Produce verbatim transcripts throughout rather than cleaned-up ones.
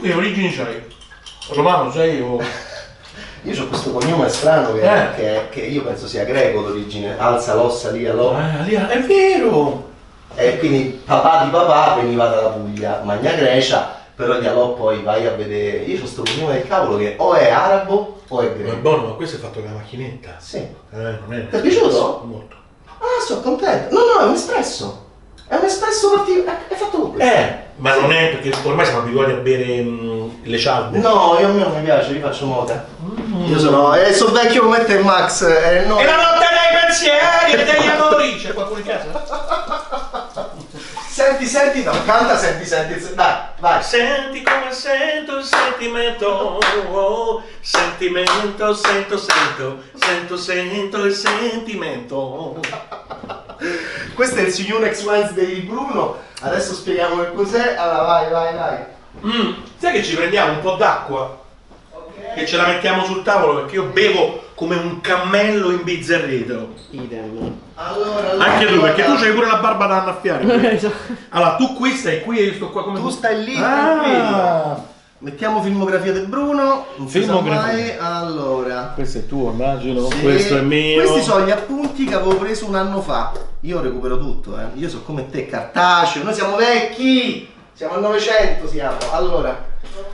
Tu che origini c'hai? Romano sei o... Io ho questo cognome strano che, Eh. che, che io penso sia greco d'origine, alza l'ossa lì allò. Ah, lì, è vero! E quindi papà di papà veniva dalla Puglia, Magna Grecia, però gli allò poi vai a vedere. Io ho questo cognome del cavolo che o è arabo o è Ma è greco. buono, ma questo è fatto con la macchinetta. Sì. Eh, non è... Ti è piaciuto? Molto. Ah, sono contento. No, no, è un espresso. È un espresso particolare. È fatto con questo. Eh, ma non è perché ormai siamo abituati a bere mh, le cialde. No, io a me non mi piace, io faccio moda. Io sono. Eh, sono vecchio come te, Max. Eh, no. E la notte dei pensieri e degli amori! C'è qualcuno in casa? Senti, senti, no, canta, senti, senti. Dai, vai. Senti come sento il sentimento, oh, sentimento, sento, sento, sento, sento il sentimento. Questo è il su Unex Wednesday di Bruno. Adesso spieghiamo che cos'è. Allora, vai, vai, vai. Mm, sai che ci prendiamo un po' d'acqua? Ok. Che ce la mettiamo sul tavolo perché io bevo come un cammello imbizzarrito. Idem. Allora, allora, Anche tu, allora, perché tu c'hai pure la barba da annaffiare. Esatto. Allora, tu qui stai qui e io sto qua come Tu stai lì, Ah, tranquillo. Mettiamo filmografia del Bruno. Non si sa Filmografia. mai. Allora. questo è tuo, immagino. Sì, Questo è mio. Questi sono gli appunti che avevo preso un anno fa. Io recupero tutto, eh. Io sono come te, cartaceo. Noi siamo vecchi. Siamo al Novecento, siamo. Allora.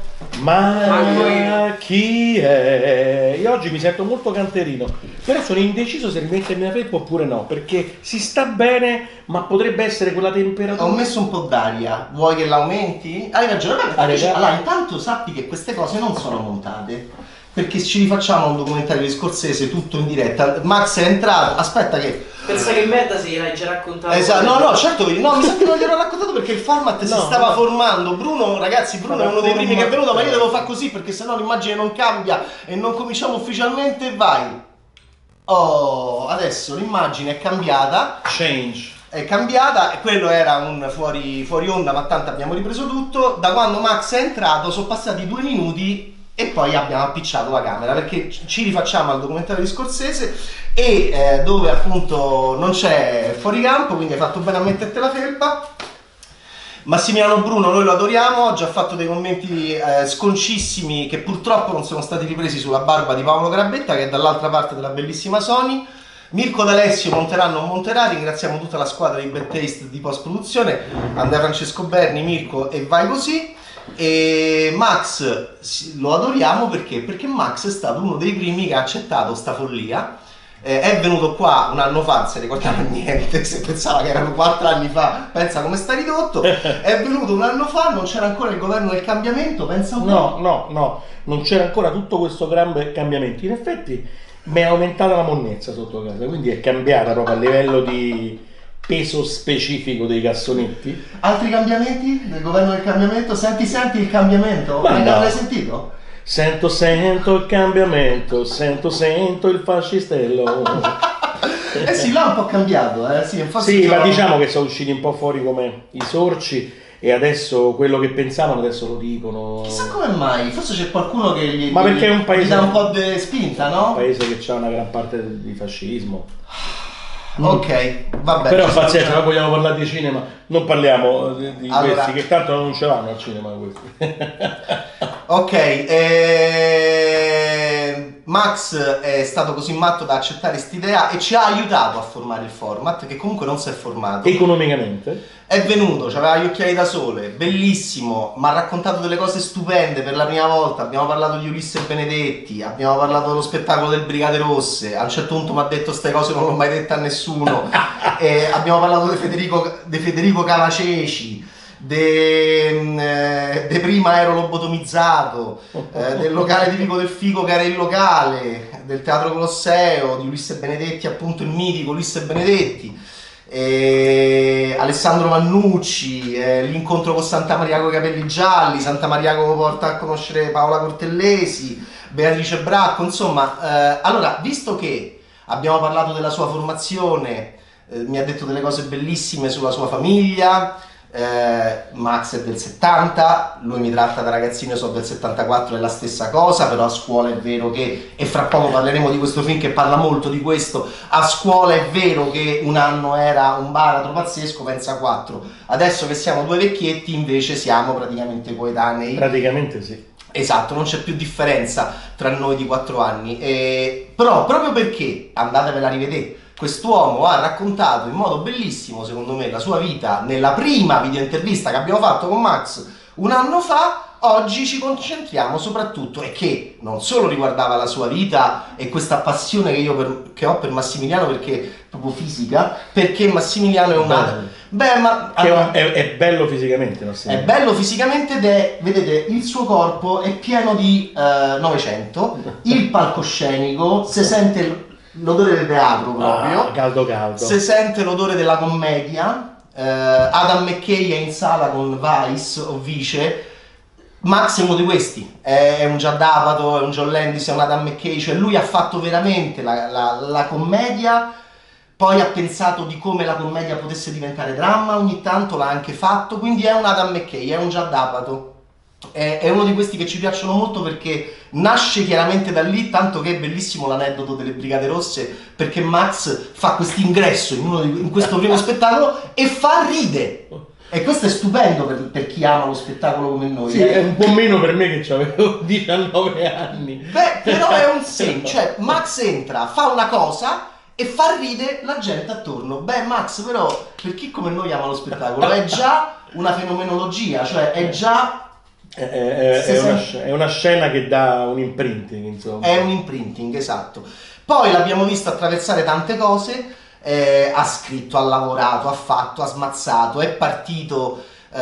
Ma chi è? Io oggi mi sento molto canterino, però sono indeciso se rimettermi la felpa oppure no, perché si sta bene, ma potrebbe essere quella temperatura. Ho messo un po' d'aria. Vuoi che l'aumenti? Hai ragione. Guarda, Ah, raga. allora, intanto sappi che queste cose non sono montate. Perché ci rifacciamo un documentario di Scorsese tutto in diretta. Max è entrato. Aspetta che. Pensa che merda se l'hai già raccontato. Esatto, no, no, certo che no, mi sa che non gliel'ho raccontato perché il format si No, stava no. formando. Bruno, ragazzi, Bruno Stava è uno dei primi che è venuto, ma io formando. devo fare così perché sennò l'immagine non cambia e non cominciamo ufficialmente. Vai. Oh, adesso l'immagine è cambiata. Change. È cambiata e quello era un fuori, fuori onda, ma tanto abbiamo ripreso tutto. Da quando Max è entrato sono passati due minuti e poi abbiamo appicciato la camera perché ci rifacciamo al documentario di Scorsese e eh, dove appunto non c'è fuoricampo, quindi hai fatto bene a metterti la felpa. Massimiliano Bruno noi lo adoriamo, ho già fatto dei commenti eh, sconcissimi che purtroppo non sono stati ripresi sulla barba di Paolo Grabetta che è dall'altra parte della bellissima Sony. Mirko D'Alessio monterà o non monterà, ringraziamo tutta la squadra di Bad Taste di post produzione, Andrea Francesco Berni, Mirko e vai così. E Max lo adoriamo perché? Perché Max è stato uno dei primi che ha accettato sta follia. Eh, è venuto qua un anno fa, non si ricordava niente, se pensava che erano quattro anni fa, pensa come sta ridotto. È venuto un anno fa, non c'era ancora il governo del cambiamento, pensa un po'. No, no, no, non c'era ancora tutto questo gran cambiamento. In effetti mi è aumentata la monnezza sotto casa, quindi è cambiata proprio a livello di peso specifico dei cassonetti. Altri cambiamenti del governo del cambiamento? Senti, senti il cambiamento? Ma Ma no. non l'hai sentito? Sento, sento il cambiamento, sento, sento il fascistello. Eh sì, là è un po' cambiato, eh sì, infatti Sì, ma già- diciamo che sono usciti un po' fuori come i sorci e adesso quello che pensavano adesso lo dicono. Chissà come mai, forse c'è qualcuno che gli, Ma perché è un gli paese- dà un po' di spinta, Un no? paese che ha una gran parte di fascismo. Ok, vabbè. Però ci pazienza, sta- noi vogliamo parlare di cinema, non parliamo di, di Allora- questi che tanto non ce l'hanno al cinema questi. Ok, eh, Max è stato così matto da accettare quest'idea e ci ha aiutato a formare il format, che comunque non si è formato. Economicamente. È venuto, aveva gli occhiali da sole, bellissimo, mi ha raccontato delle cose stupende per la prima volta. Abbiamo parlato di Ulisse Benedetti, abbiamo parlato dello spettacolo del Brigate Rosse. A un certo punto mi ha detto queste cose, non l'ho mai dette a nessuno. Eh, abbiamo parlato di Federico, di Federico Cavaceci, de, de prima ero lobotomizzato, eh, del locale tipico del Figo che era il locale, del Teatro Colosseo, di Ulisse Benedetti, appunto il mitico Ulisse Benedetti. E Alessandro Vannucci, eh, l'incontro con Santa Maria con i capelli gialli, Santa Maria che porta a conoscere Paola Cortellesi, Beatrice Bracco, insomma, eh, allora, visto che abbiamo parlato della sua formazione, eh, mi ha detto delle cose bellissime sulla sua famiglia, Eh, Max è del settanta, lui mi tratta da ragazzino, io so del settantaquattro, è la stessa cosa, però a scuola è vero che, e fra poco parleremo di questo film che parla molto di questo, a scuola è vero che un anno era un baratro pazzesco, pensa quattro, adesso che siamo due vecchietti invece siamo praticamente coetanei. Praticamente sì. Esatto, non c'è più differenza tra noi di quattro anni, e... però proprio perché, andatevela a rivedere, quest'uomo ha raccontato in modo bellissimo, secondo me, la sua vita nella prima videointervista che abbiamo fatto con Max un anno fa. Oggi ci concentriamo soprattutto, e che non solo riguardava la sua vita e questa passione che io per, che ho per Massimiliano, perché proprio fisica, perché Massimiliano è una... Beh, ma... Che allora, è, è bello fisicamente, no? è bello fisicamente ed è, vedete, il suo corpo è pieno di eh, Novecento, il palcoscenico, si sente l'odore del teatro proprio, Ah, caldo caldo. si sente l'odore della commedia. eh, Adam McKay è in sala con Vice o Vice. Max è uno di questi, è un Judd Apatow, è un John Landis, è un Adam McKay, cioè lui ha fatto veramente la, la, la commedia, poi ha pensato di come la commedia potesse diventare dramma, ogni tanto l'ha anche fatto, quindi è un Adam McKay, è un Judd Apatow. È, è uno di questi che ci piacciono molto perché nasce chiaramente da lì, tanto che è bellissimo l'aneddoto delle Brigate Rosse, perché Max fa questo ingresso in, uno di, in questo primo spettacolo e fa ride. E questo è stupendo per, per chi ama lo spettacolo come noi. Sì, eh. è un po' meno per me che avevo diciannove anni. Beh, però è un segno, cioè Max entra, fa una cosa e fa ride la gente attorno. Beh, Max però, per chi come noi ama lo spettacolo, è già una fenomenologia, cioè è già... È, è, è, una, è una scena che dà un imprinting, insomma. È un imprinting, esatto. Poi l'abbiamo visto attraversare tante cose. Eh, ha scritto, ha lavorato, ha fatto, ha smazzato, è partito,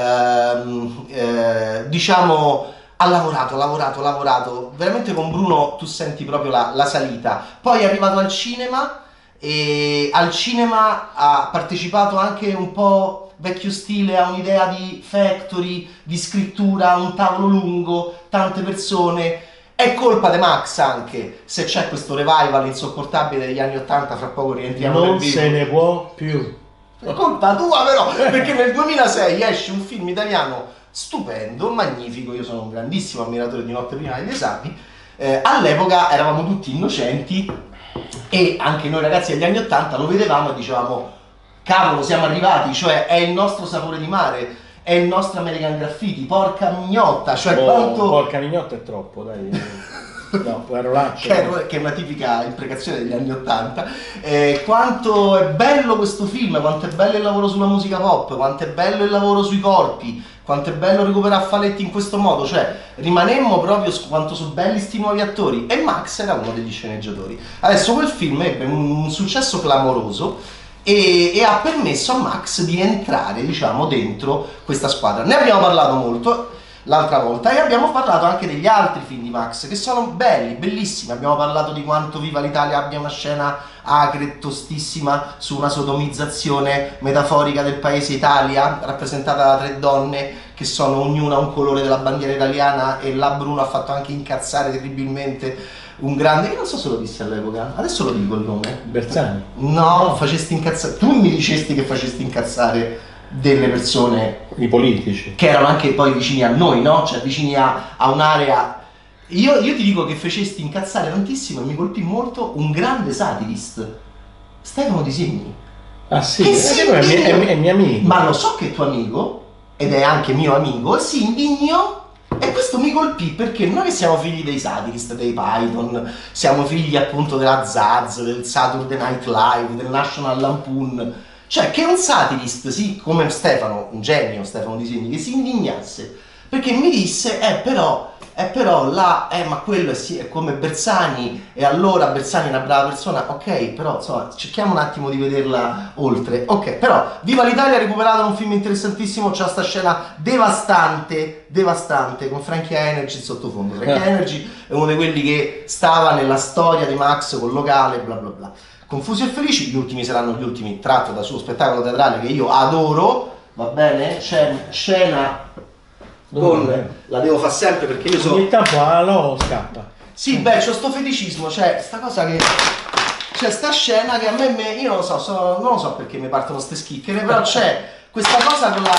ehm, eh, diciamo, ha lavorato, ha lavorato, ha lavorato. Veramente con Bruno tu senti proprio la, la salita. Poi è arrivato al cinema e al cinema ha partecipato anche un po' vecchio stile, ha un'idea di factory, di scrittura, un tavolo lungo, tante persone. È colpa di Max anche se c'è questo revival insopportabile degli anni ottanta, fra poco rientriamo Non nel vivo. se ne può più. È colpa tua però, perché nel duemilasei esce un film italiano stupendo, magnifico, io sono un grandissimo ammiratore di Notte prima degli esami, eh, all'epoca eravamo tutti innocenti e anche noi ragazzi degli anni ottanta lo vedevamo e dicevamo cavolo siamo arrivati, cioè è il nostro sapore di mare, è il nostro American Graffiti, porca mignotta, cioè Oh, quanto... porca mignotta è troppo, dai. No, parolacce. Che è, che è una tipica imprecazione degli anni ottanta. Eh, quanto è bello questo film, quanto è bello il lavoro sulla musica pop, quanto è bello il lavoro sui corpi, quanto è bello recuperare Faletti in questo modo, cioè rimanemmo proprio su quanto sono belli sti nuovi attori, e Max era uno degli sceneggiatori. Adesso quel film ebbe un, un successo clamoroso e, e ha permesso a Max di entrare, diciamo, dentro questa squadra. Ne abbiamo parlato molto l'altra volta e abbiamo parlato anche degli altri film di Max che sono belli, bellissimi. Abbiamo parlato di quanto Viva l'Italia abbia una scena acre, tostissima, su una sodomizzazione metaforica del paese Italia, rappresentata da tre donne che sono ognuna un colore della bandiera italiana, e là Bruno ha fatto anche incazzare terribilmente un grande, che non so se lo dissi all'epoca, adesso lo dico il nome. Bersani. No, facesti incazzare, tu mi dicesti che facesti incazzare delle persone, I politici. che erano anche poi vicini a noi, no? Cioè vicini a, a un'area. Io, io ti dico che facesti incazzare tantissimo e mi colpì molto un grande satirist, Stefano Di Segni. Ah sì, Che eh, si è, mio, è, indignò. è mio amico. Ma lo so che è tuo amico, ed è anche mio amico, e si indignò. E questo mi colpì perché noi che siamo figli dei satirist, dei Python, siamo figli appunto della Zaz, del Saturday Night Live, del National Lampoon. Cioè che un satirist, sì, come Stefano, un genio Stefano Di Segni, che si indignasse, perché mi disse, eh però, eh però là, eh ma quello è, sì, è come Bersani, e allora Bersani è una brava persona, ok, però insomma, cerchiamo un attimo di vederla oltre, ok, però Viva l'Italia ha recuperato un film interessantissimo, c'ha sta scena devastante, devastante, con Frankie Energy in sottofondo. Frankie Eh. Energy è uno di quelli che stava nella storia di Max col locale, bla bla bla. Confusi e felici, gli ultimi saranno gli ultimi, tratto dal suo spettacolo teatrale che io adoro, va bene? C'è scena con... la devo fare sempre perché io sono... Ogni tanto allo scappa. Sì, beh, c'ho sto feticismo, c'è sta cosa che... c'è sta scena che a me, me io non lo so, sono- non lo so perché mi partono ste schicchere, però c'è questa cosa con la...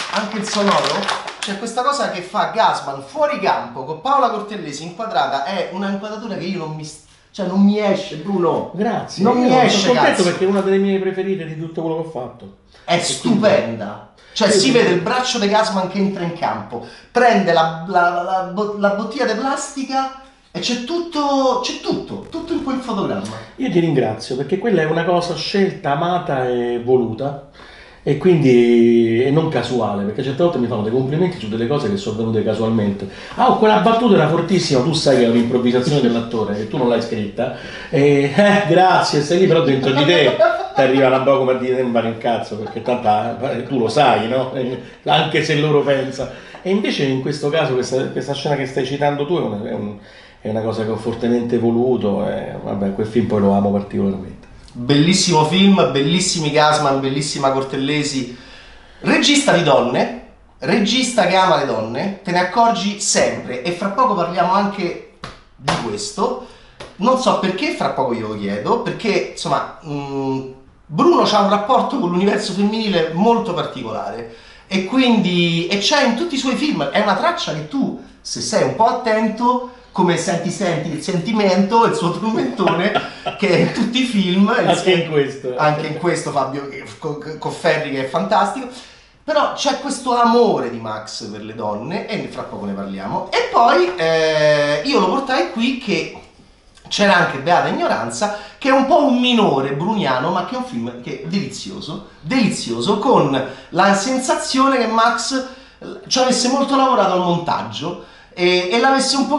anche il sonoro. C'è questa cosa che fa Gassman fuori campo con Paola Cortellesi inquadrata, è una inquadratura che io non mi, cioè non mi esce, Bruno. Grazie. Non io mi esce, sono contento cazzo. perché è una delle mie preferite di tutto quello che ho fatto. È stupenda. Cioè si vede il braccio di Gassman che entra in campo, prende la, la, la, la, la bottiglia di plastica e c'è tutto, c'è tutto, tutto in quel fotogramma. Io ti ringrazio perché quella è una cosa scelta, amata e voluta. E quindi è non casuale, perché certe volte mi fanno dei complimenti su delle cose che sono venute casualmente. Ah, oh, quella battuta era fortissima, tu sai che è un'improvvisazione dell'attore, che tu non l'hai scritta. E, eh, grazie, sei lì però dentro di te ti arriva una po' come a dire non vale un cazzo, perché tanto eh, tu lo sai, no? Eh, anche se loro pensano. E invece in questo caso questa, questa scena che stai citando tu è una, è un, è una cosa che ho fortemente voluto e vabbè, quel film poi lo amo particolarmente. Bellissimo film, bellissimi Gassman, bellissima Cortellesi, regista di donne, regista che ama le donne, te ne accorgi sempre e fra poco parliamo anche di questo. Non so perché, fra poco glielo chiedo, perché insomma mh, Bruno ha un rapporto con l'universo femminile molto particolare e quindi e c'è in tutti i suoi film, è una traccia che tu, se sei un po' attento, come senti senti il sentimento, il suo tormentone che è in tutti i film, Anche in questo. anche in questo Fabio Cofferri che è fantastico, però c'è questo amore di Max per le donne e fra poco ne parliamo. E poi eh, io lo portai qui che c'era anche Beata Ignoranza, che è un po' un minore bruniano, ma che è un film che è delizioso, delizioso, con la sensazione che Max ci avesse molto lavorato al montaggio e, e l'avesse un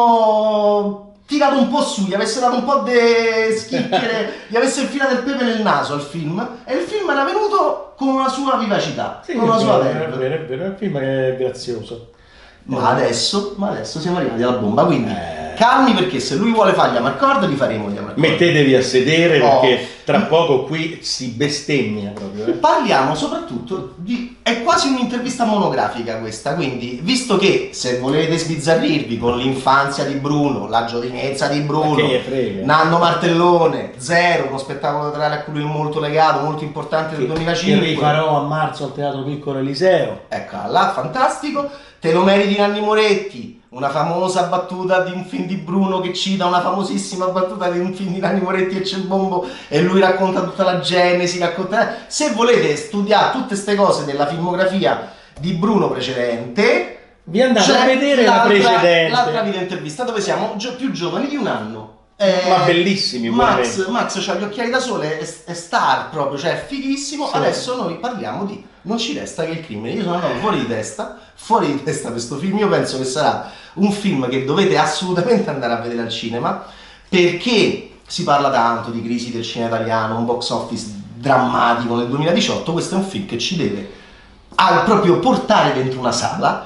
pochino tirato un po' su, gli avesse dato un po' di schicchiere, gli avesse infilato il pepe nel naso al film e il film era venuto con una sua vivacità, Sì, con una è sua vero, è verve. vero, è vero, è un film che è grazioso. Ma adesso, ma adesso siamo arrivati alla bomba, quindi Eh. calmi perché se lui vuole fare gli Amarcord li faremo gli Amarcord. Mettetevi a sedere Oh. perché tra poco qui si bestemmia proprio. Eh. Parliamo soprattutto di... è quasi un'intervista monografica questa, quindi visto che se volete sbizzarrirvi con l'infanzia di Bruno, la giovinezza di Bruno, Ma che ne frega? Nanno Martellone, Zero, uno spettacolo teatrale a cui lui è molto legato, molto importante del Che duemilacinque. rifarò a marzo al Teatro Piccolo Eliseo. Ecco, là, fantastico. Te lo meriti Nanni Moretti, una famosa battuta di un film di Bruno che cita una famosissima battuta di un film di Nanni Moretti e c'è il bombo e lui racconta tutta la genesi, racconta... Se volete studiare tutte queste cose della filmografia di Bruno precedente, Vi andate a c'è vedere la l'altra- precedente. L'altra video intervista dove siamo gio- più giovani di un anno. Eh, Ma bellissimi, Max, ugualmente. Max c'ha gli occhiali da sole, è, è star proprio, cioè è fighissimo. Sì. Adesso noi parliamo di Non ci resta che il crimine. Io sono andato fuori di testa, fuori di testa per questo film. Io penso che sarà un film che dovete assolutamente andare a vedere al cinema perché si parla tanto di crisi del cinema italiano, un box office drammatico nel duemiladiciotto. Questo è un film che ci deve ah, proprio portare dentro una sala.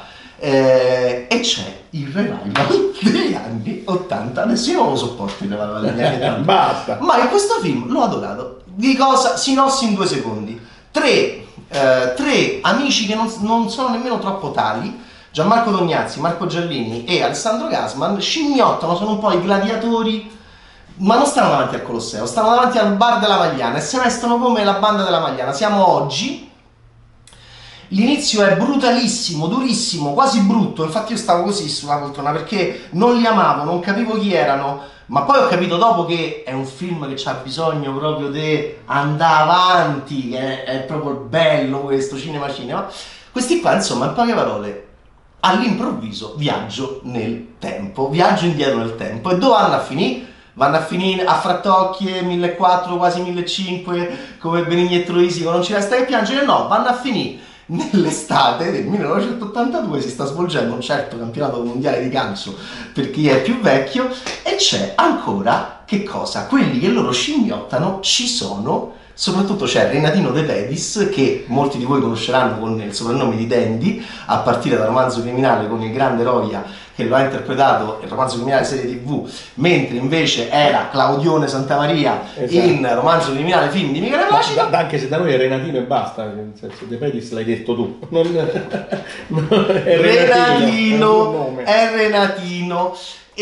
Eh, e c'è il revival degli anni ottanta. Adesso io non lo sopporto il revival degli anni ottanta, Basta. ma in questo film l'ho adorato. Di cosa? Sinossi in due secondi. Tre, eh, tre amici che non, non sono nemmeno troppo tali, Gianmarco Tognazzi, Marco Giallini e Alessandro Gassman, scimmiottano, sono un po' i gladiatori, ma non stanno davanti al Colosseo, stanno davanti al bar della Magliana e si vestono come la banda della Magliana. Siamo oggi. L'inizio è brutalissimo, durissimo, quasi brutto, infatti io stavo così sulla poltrona perché non li amavo, non capivo chi erano, ma poi ho capito dopo che è un film che ha bisogno proprio di andare avanti, che è, è proprio bello questo, cinema cinema. Questi qua, insomma, in poche parole, all'improvviso viaggio nel tempo, viaggio indietro nel tempo. E dove vanno a finire? Vanno a finire a Frattocchie, millequattrocento, quasi millecinquecento, come Benigni e Troisico, non ci resta che piangere, no, vanno a finire nell'estate del millenovecentottantadue. Si sta svolgendo un certo campionato mondiale di calcio per chi è più vecchio e c'è ancora, che cosa? Quelli che loro scimmiottano ci sono, soprattutto c'è Renatino De Pedis, che molti di voi conosceranno con il soprannome di Dandy, a partire da Romanzo Criminale con il grande Roia che lo ha interpretato, il Romanzo Criminale serie tv, mentre invece era Claudione Santamaria, esatto, in Romanzo Criminale film di Michele Placido. Da, da, anche se da noi è Renatino e basta, nel senso De Pedis l'hai detto tu. Non, non, è Renatino, è un nome. è Renatino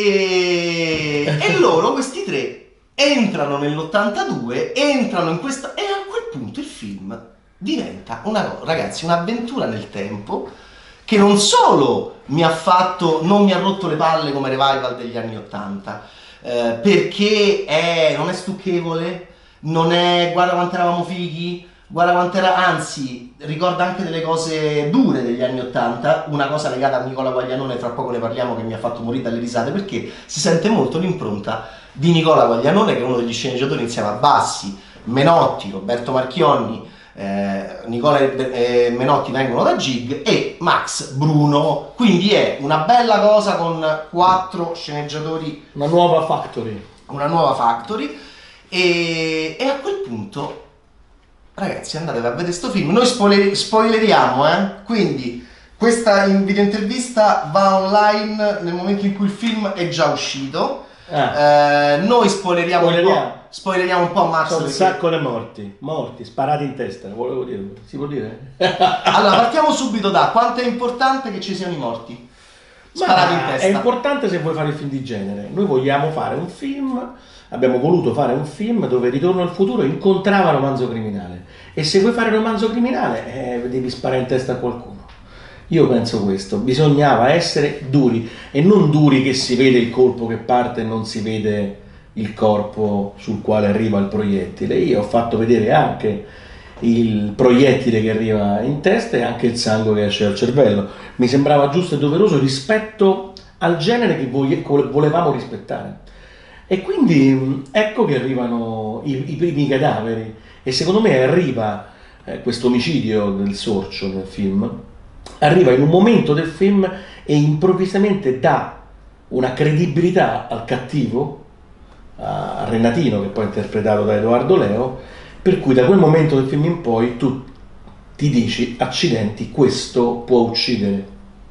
e, e loro, questi tre, entrano nell'ottantadue, entrano in questa e a quel punto il film diventa una cosa, ragazzi, un'avventura nel tempo che non solo mi ha fatto, non mi ha rotto le palle come revival degli anni ottanta, eh, perché è, non è stucchevole, non è guarda quanto eravamo fighi, guarda quanto era, anzi ricorda anche delle cose dure degli anni ottanta, una cosa legata a Nicola Guaglianone, tra poco ne parliamo, che mi ha fatto morire dalle risate, perché si sente molto l'impronta di Nicola Guaglianone, che è uno degli sceneggiatori insieme a Bassi, Menotti, Roberto Marchionni, eh, Nicola e Menotti vengono da Gig e Max Bruno, quindi è una bella cosa con quattro sceneggiatori, Una nuova factory. una nuova factory, e, e a quel punto, ragazzi, andatevi a vedere sto film, noi spoiler, spoileriamo, eh? Quindi questa videointervista va online nel momento in cui il film è già uscito. Ah. Eh, noi spoileriamo, Spoileriamo. un po', spoileriamo un po' Max, Sono un perché- sacco di morti, morti, sparati in testa, volevo dire, si può dire? Allora, partiamo subito da quanto è importante che ci siano i morti sparati in Ma testa. è importante se vuoi fare il film di genere. Noi vogliamo fare un film, abbiamo voluto fare un film dove Ritorno al futuro incontrava Romanzo Criminale. E se vuoi fare Romanzo Criminale, eh, devi sparare in testa a qualcuno. Io penso questo, bisognava essere duri, e non duri che si vede il colpo che parte e non si vede il corpo sul quale arriva il proiettile. Io ho fatto vedere anche il proiettile che arriva in testa e anche il sangue che esce dal cervello. Mi sembrava giusto e doveroso rispetto al genere che voi- volevamo rispettare. E quindi ecco che arrivano i, i primi cadaveri, e secondo me arriva eh, questo omicidio del sorcio nel film, arriva in un momento del film e improvvisamente dà una credibilità al cattivo, a Renatino, che poi è interpretato da Edoardo Leo, per cui da quel momento del film in poi tu ti dici accidenti, questo può uccidere,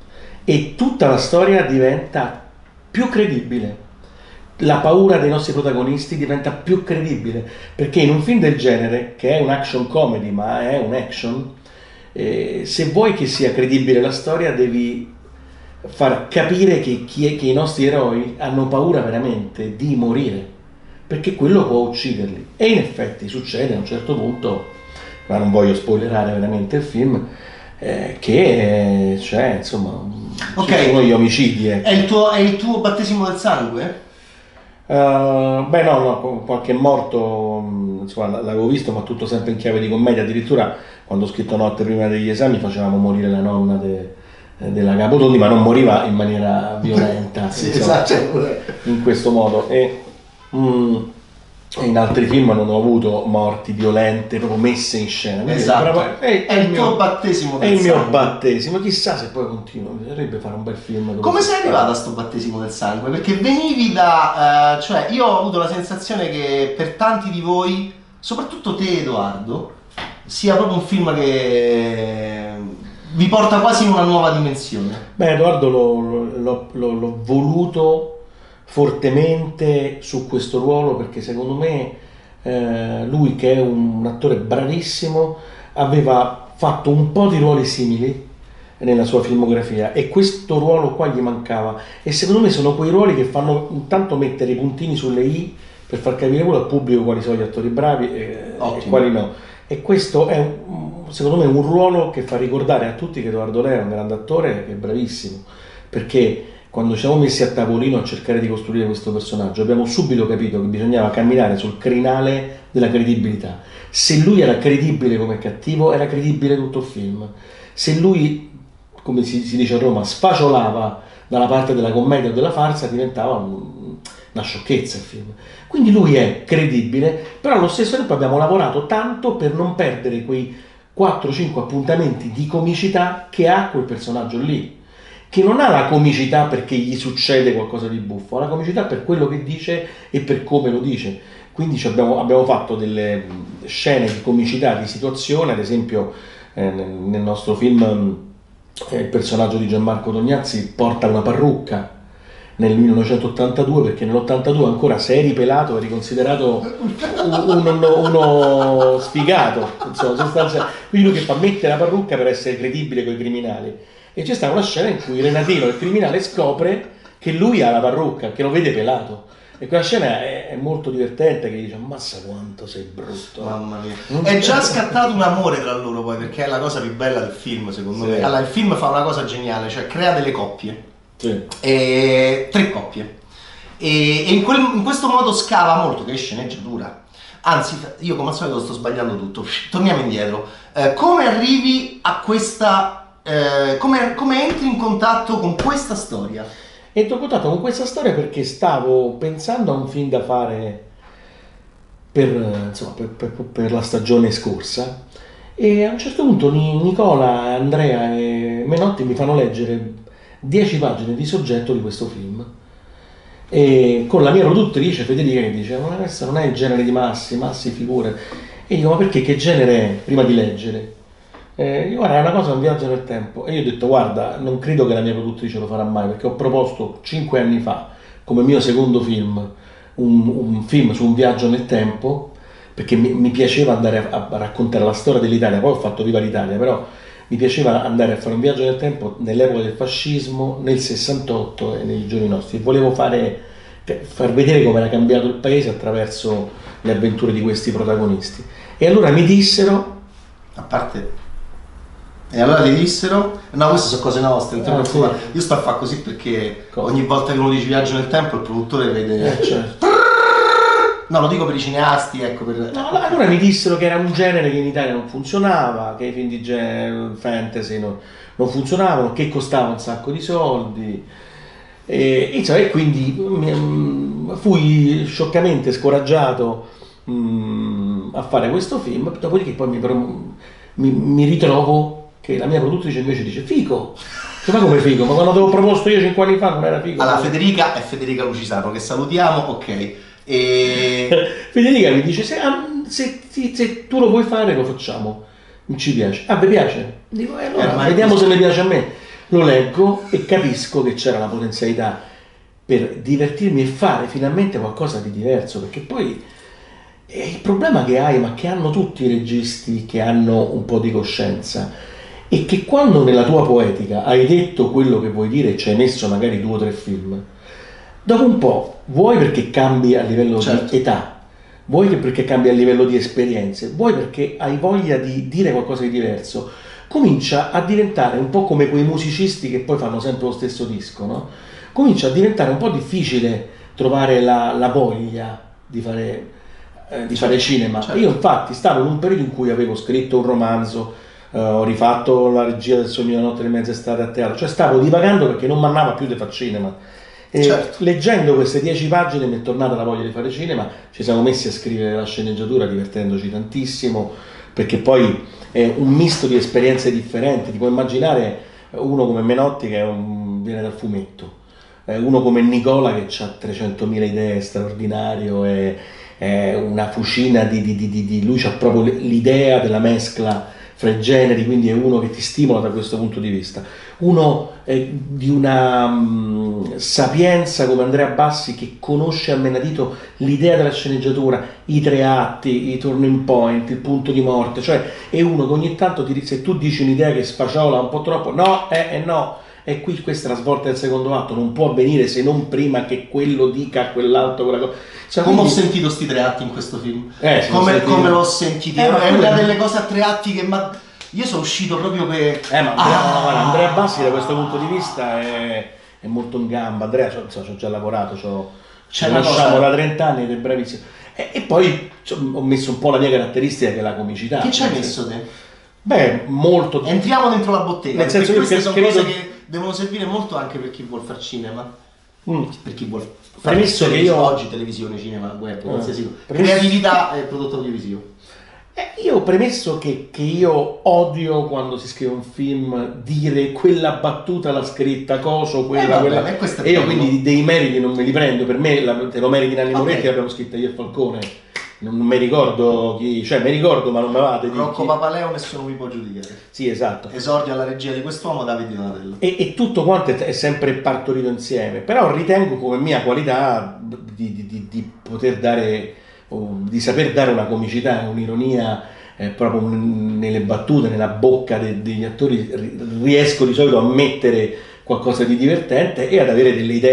e tutta la storia diventa più credibile. La paura dei nostri protagonisti diventa più credibile, perché in un film del genere, che è un action comedy ma è un action, eh, se vuoi che sia credibile la storia devi far capire che, chi è, che i nostri eroi hanno paura veramente di morire, perché quello può ucciderli. E in effetti succede a un certo punto, ma non voglio spoilerare veramente il film, eh, che cioè, insomma, Ok. ci sono gli omicidi. ecco. È il tuo, è il tuo battesimo del sangue? Uh, beh no, no, qualche morto, mh, insomma, l- l'avevo visto, ma tutto sempre in chiave di commedia. Addirittura quando ho scritto Notte prima degli esami facevamo morire la nonna de- della Capotondi, ma non moriva in maniera violenta, Sì, insomma, esatto. in questo modo. E mh, in altri film non ho avuto morti violente proprio messe in scena. Quindi Esatto. però- è, È il tuo battesimo è del il mio sangue. battesimo. Chissà se poi continua, bisognerebbe fare un bel film dove Come si sei parla. arrivato a sto battesimo del sangue? Perché venivi da... eh, cioè, io ho avuto la sensazione che per tanti di voi, soprattutto te Edoardo, sia proprio un film che vi porta quasi in una nuova dimensione. Beh, Edoardo l'ho, l'ho- l'ho- l'ho voluto fortemente su questo ruolo, perché secondo me eh, lui, che è un attore bravissimo, aveva fatto un po' di ruoli simili nella sua filmografia, e questo ruolo qua gli mancava. E secondo me sono quei ruoli che fanno intanto mettere i puntini sulle i per far capire pure al pubblico quali sono gli attori bravi e, e Ottimo. quali no. E questo è un- secondo me un ruolo che fa ricordare a tutti che Edoardo Leo è un grande attore, che è bravissimo, perché quando ci siamo messi a tavolino a cercare di costruire questo personaggio abbiamo subito capito che bisognava camminare sul crinale della credibilità. Se lui era credibile come cattivo, era credibile tutto il film. Se lui, come si, si dice a Roma, sfaciolava dalla parte della commedia o della farsa, diventava un- una sciocchezza il film. Quindi lui è credibile, però allo stesso tempo abbiamo lavorato tanto per non perdere quei quattro cinque appuntamenti di comicità che ha quel personaggio lì, che non ha la comicità perché gli succede qualcosa di buffo, ha la comicità per quello che dice e per come lo dice. Quindi ci abbiamo, abbiamo fatto delle mh, scene di comicità, di situazione, ad esempio eh, nel, nel nostro film mh, eh, il personaggio di Gianmarco Tognazzi porta una parrucca nel millenovecentottantadue, perché nell'ottantadue ancora se eri pelato eri considerato un- uno, uno sfigato, insomma, sostanzialmente. Quindi lui che fa mettere la parrucca per essere credibile con i criminali. E c'è stata una scena in cui Renatino, il criminale, scopre che lui ha la parrucca, che lo vede pelato. E quella scena è, è molto divertente, che dice ammazza quanto sei brutto. Mamma mia. È già scattato un amore tra loro poi, perché è la cosa più bella del film, secondo Sì. me. Allora, il film fa una cosa geniale, cioè crea delle coppie. Sì. E... tre coppie. E, e in, quel, in questo modo scava molto, che è sceneggiatura. Anzi, io come al solito sto sbagliando tutto. Torniamo indietro. Eh, come arrivi a questa... Eh, come, come entri in contatto con questa storia? Entro in contatto con questa storia perché stavo pensando a un film da fare per, insomma, per, per, per la stagione scorsa, e a un certo punto Ni- Nicola, Andrea e Menotti mi fanno leggere dieci pagine di soggetto di questo film, e con la mia produttrice Federica che dice ma questo non è il genere di Massi, Massi figure, e io ma perché, che genere è? Prima di leggere Eh, io, guarda, è una cosa, un viaggio nel tempo. E io ho detto guarda, non credo che la mia produttrice lo farà mai, perché ho proposto cinque anni fa come mio secondo film un, un film su un viaggio nel tempo, perché mi, mi piaceva andare a, a raccontare la storia dell'Italia. Poi ho fatto Viva l'Italia, però mi piaceva andare a fare un viaggio nel tempo nell'epoca del fascismo, nel sessantotto e nei giorni nostri. Volevo fare, far vedere come era cambiato il paese attraverso le avventure di questi protagonisti. E allora mi dissero, A parte... E allora ti dissero, no, queste sono cose nostre, non ti Ah, preoccupare. sì. Io sto a fare così perché Cosa? ogni volta che uno dice viaggio nel tempo il produttore vede... eh, certo. No, lo dico per i cineasti, ecco, per... No, allora mi dissero che era un genere che in Italia non funzionava, che i film di genere fantasy non, non funzionavano, che costava un sacco di soldi, e, insomma, e quindi mi- fui scioccamente scoraggiato mm, a fare questo film. Dopodiché poi mi, pro- mi- mi ritrovo che la mia produttrice invece dice figo. Cioè, ma come figo? Ma quando avevo proposto io cinque anni fa non era figo? Allora, Federica è Federica Lucisano, che salutiamo, ok. E... Federica mi dice se, ah, se, se- se tu lo vuoi fare lo facciamo, non ci piace. Ah, vi piace? Dico, eh, allora, Eh, ma è vediamo così. se mi piace a me. Lo leggo e capisco che c'era la potenzialità per divertirmi e fare finalmente qualcosa di diverso, perché poi eh, il problema che hai, ma che hanno tutti i registi che hanno un po' di coscienza, è che quando nella tua poetica hai detto quello che vuoi dire e ci hai messo magari due o tre film, dopo un po', vuoi perché cambi a livello Certo. di età, vuoi che perché cambi a livello di esperienze, vuoi perché hai voglia di dire qualcosa di diverso, comincia a diventare un po' come quei musicisti che poi fanno sempre lo stesso disco, no? Comincia a diventare un po' difficile trovare la, la voglia di fare, eh, di fare cinema. certo. Io infatti stavo in un periodo in cui avevo scritto un romanzo, eh, ho rifatto la regia del Sogno della notte di mezza estate a teatro, cioè stavo divagando perché non mi andava più di fare cinema. E Certo. leggendo queste dieci pagine mi è tornata la voglia di fare cinema, ci siamo messi a scrivere la sceneggiatura divertendoci tantissimo, perché poi è un misto di esperienze differenti. Ti puoi immaginare uno come Menotti che è un- viene dal fumetto, eh, uno come Nicola che ha trecentomila idee, straordinario, è, è una fucina di, di, di, di- di- lui ha proprio l'idea della mescla fra i generi, quindi è uno che ti stimola da questo punto di vista. Uno eh, di una mm, sapienza come Andrea Bassi, che conosce a menadito l'idea della sceneggiatura, i tre atti, i turning point, il punto di morte, cioè è uno che ogni tanto ti, se tu dici un'idea che sfaciola un po' troppo, no, eh, eh no, e qui questa è la svolta del secondo atto, non può avvenire se non prima che quello dica a quell'altro quella cosa. Cioè, Come ho quindi- sentito sti tre atti in questo film? Eh, sì, come, l'ho sentito. come l'ho sentito? Eh, ma è quella- una delle cose a tre atti che ma io sono uscito proprio per... Eh, ma Andrea, Ah! guarda, Andrea Bassi da questo punto di vista è, è molto in gamba. Andrea, ci ho, ci ho già lavorato, ci ho- ci C'è una conosciamo cosa- da trenta anni ed è bravissimo. E, e poi ci ho ho messo un po' la mia caratteristica, che è la comicità. Che ci hai Nel messo senso- te? Beh, molto. Entriamo dentro la bottega, Nel perché senso, io queste che- sono credo- cose che devono servire molto anche per chi vuol fare cinema. Mm. Per chi vuol fare Premesso che televis- io- oggi televisione, cinema, web, Eh. qualsiasi cosa. Premesso- Creatività e prodotto audiovisivo. Eh, io ho premesso che, che io odio quando si scrive un film dire quella battuta l'ha scritta Coso, quella, Eh, va quella. bene, questo è E io bello. quindi dei meriti non me li prendo. Per me la, te lo meriti Nanni Ok. Moretti, l'abbiamo scritta io e Falcone. Non, non mi ricordo chi, cioè mi ricordo ma non mi vate di Rocco chi. Papaleo nessuno mi può giudicare. Sì, esatto. Esordio alla regia di quest'uomo Davide Donatello. E, e tutto quanto è, è sempre partorito insieme, però ritengo come mia qualità di, di- di- di poter dare, o di saper dare una comicità, un'ironia eh, proprio n- nelle battute, nella bocca de- degli attori, ri- riesco di solito a mettere qualcosa di divertente e ad avere delle idee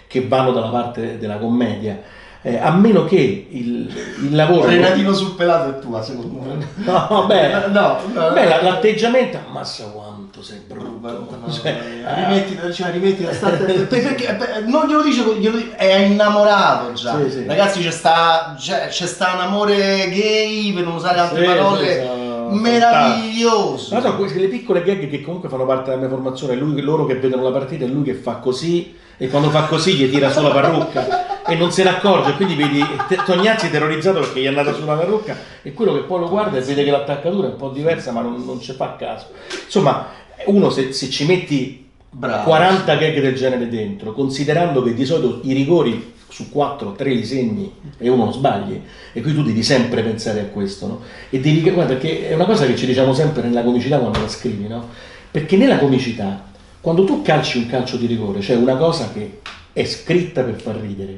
che vanno dalla parte della commedia. Eh, a meno che il, il lavoro... Renatino sul pelato è tua, secondo me. No, beh, no, no, beh la- l'atteggiamento... Ammazza quanto sei brutto. No, Cioè, rimetti, cioè, rimetti, state, perché, perché- non glielo dice, glielo dice, è innamorato già. Sì, sì. Ragazzi, c'è sta, c'è, c'è sta un amore gay, per non usare altre Sì, parole, sì, sono meraviglioso. Ma so, quelle piccole gag che comunque fanno parte della mia formazione, lui, loro che vedono la partita e lui che fa così, e quando fa così gli tira sulla parrucca e non se ne accorge, quindi vedi te- Tognazzi terrorizzato perché gli è andata sulla parrucca e quello che poi lo guarda e vede che l'attaccatura è un po' diversa ma non, non ci fa caso. Insomma, uno se, se ci metti Bravo. quaranta gag del genere dentro, considerando che di solito i rigori su quattro, tre li segni e uno sbagli, e qui tu devi sempre pensare a questo, no? E devi, guarda, perché è una cosa che ci diciamo sempre nella comicità quando la scrivi, no? Perché nella comicità, quando tu calci un calcio di rigore, c'è una cosa che è scritta per far ridere.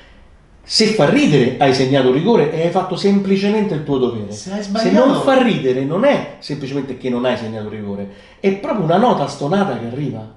Se fa ridere hai segnato rigore e hai fatto semplicemente il tuo dovere. Se hai Se sbagliato- non fa ridere non è semplicemente che non hai segnato rigore, è proprio una nota stonata che arriva.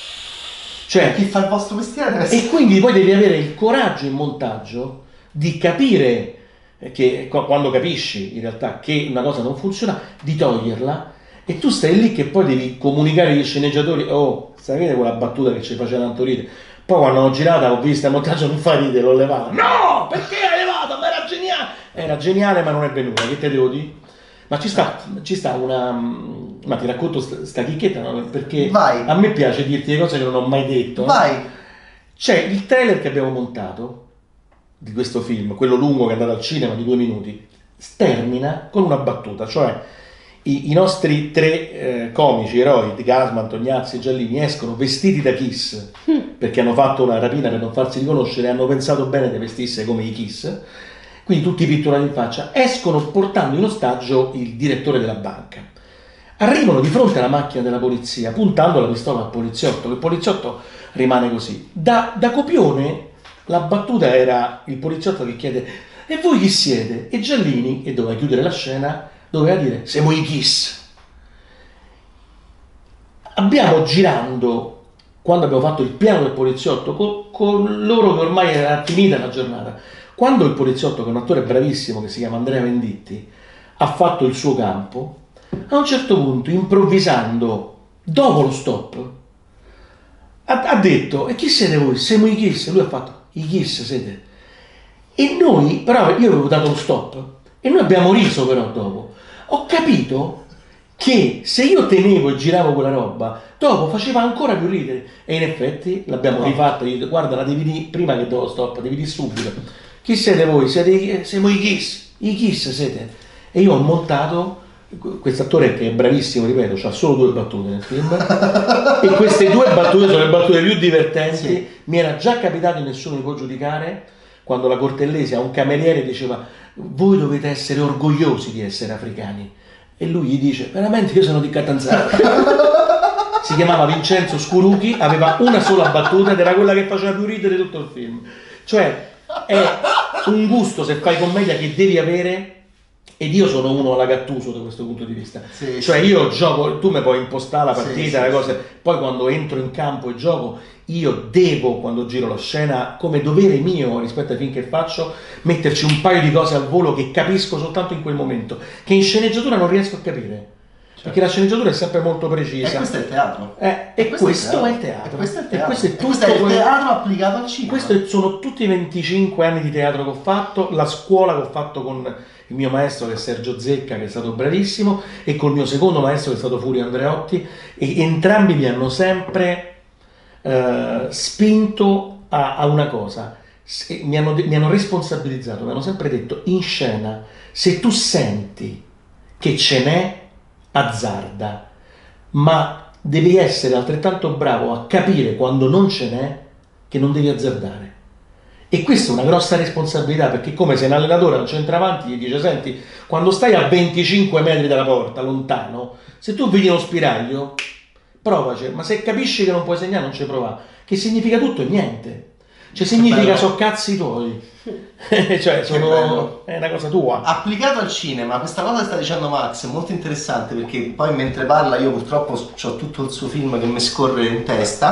Cioè, Chi fa il vostro mestiere deve essere... e quindi poi devi avere il coraggio in montaggio di capire che qu- quando capisci in realtà che una cosa non funziona, di toglierla, e tu stai lì che poi devi comunicare agli sceneggiatori: oh, sai vedere quella battuta che ci faceva tanto ridere? Poi quando l'ho girata ho visto il montaggio, non fa ridere, l'ho levata. No, perché hai levato? Ma era geniale! Era geniale ma non è venuta, che te devo dire? Ma ci sta, ci sta una... Ma ti racconto sta, sta chicchetta, no? Perché Vai. a me piace dirti le cose che non ho mai detto. no? Vai. C'è il trailer che abbiamo montato di questo film, quello lungo che è andato al cinema di due minuti, termina con una battuta, cioè i, i nostri tre eh, comici eroi, di Gasman, Tognazzi e Giallini, escono vestiti da Kiss, perché hanno fatto una rapina per non farsi riconoscere e hanno pensato bene di vestirsi come i Kiss, quindi tutti pitturati in faccia, escono portando in ostaggio il direttore della banca. Arrivano di fronte alla macchina della polizia puntando la pistola al poliziotto, il poliziotto rimane così. Da, da copione la battuta era il poliziotto che chiede: e voi chi siete? E Giallini, e doveva chiudere la scena, doveva dire: siamo i Kiss. Abbiamo girando, quando abbiamo fatto il piano del poliziotto, con, con loro che ormai era finita la giornata, quando il poliziotto, che è un attore bravissimo che si chiama Andrea Venditti, ha fatto il suo campo, a un certo punto, improvvisando, dopo lo stop, ha, ha detto: e chi siete voi? Siamo i Kiss. Lui ha fatto: i Kiss siete. E noi, però io avevo dato lo stop e noi abbiamo riso, però dopo ho capito che se io tenevo e giravo quella roba, dopo faceva ancora più ridere, e in effetti l'abbiamo rifatta. Io, guarda, la devi dire prima che do lo stop, devi dire subito: chi siete voi? Siete i, siamo i Kiss, i Kiss siete. E io ho montato questo attore che è bravissimo, ripeto, ha solo due battute nel film e queste due battute sono le battute più divertenti. Sì. Mi era già capitato, e nessuno mi può giudicare, quando la Cortellesi a un cameriere diceva: voi dovete essere orgogliosi di essere africani, e lui gli dice: veramente io sono di Catanzaro. Si chiamava Vincenzo Scuruchi, aveva una sola battuta ed era quella che faceva più ridere tutto il film. Cioè è un gusto, se fai commedia, che devi avere. Ed io sono uno alla Gattuso da questo punto di vista, Sì, cioè sì. io gioco, tu mi puoi impostare la Sì, partita, sì, le cose, poi quando entro in campo e gioco, io devo, quando giro la scena, come dovere mio rispetto ai film che faccio, metterci un paio di cose al volo che capisco soltanto in quel momento, che in sceneggiatura non riesco a capire, perché la sceneggiatura è sempre molto precisa. E questo è il teatro. Eh, e questo questo è è il il teatro. E questo è il E teatro. questo è E questo tutto è il quello- teatro applicato al cinema. Questi sono tutti i venticinque anni di teatro che ho fatto, la scuola che ho fatto con il mio maestro che è Sergio Zecca, che è stato bravissimo, e col mio secondo maestro che è stato Furio Andreotti, e entrambi mi hanno sempre eh, spinto a, a una cosa, se- mi, hanno, de- mi hanno responsabilizzato, mi hanno sempre detto: in scena, se tu senti che ce n'è, azzarda, ma devi essere altrettanto bravo a capire quando non ce n'è che non devi azzardare. E questa è una grossa responsabilità, perché è come se un allenatore a un centravanti gli dice: senti, quando stai a venticinque metri dalla porta, lontano, se tu vedi uno spiraglio, provaci, ma se capisci che non puoi segnare, non ci provare, che significa tutto e niente. Cioè significa bello. so cazzi tuoi. Cioè sono, bello. è una cosa tua. Applicato al cinema, questa cosa che sta dicendo Max è molto interessante, perché poi mentre parla io purtroppo ho tutto il suo film che mi scorre in testa.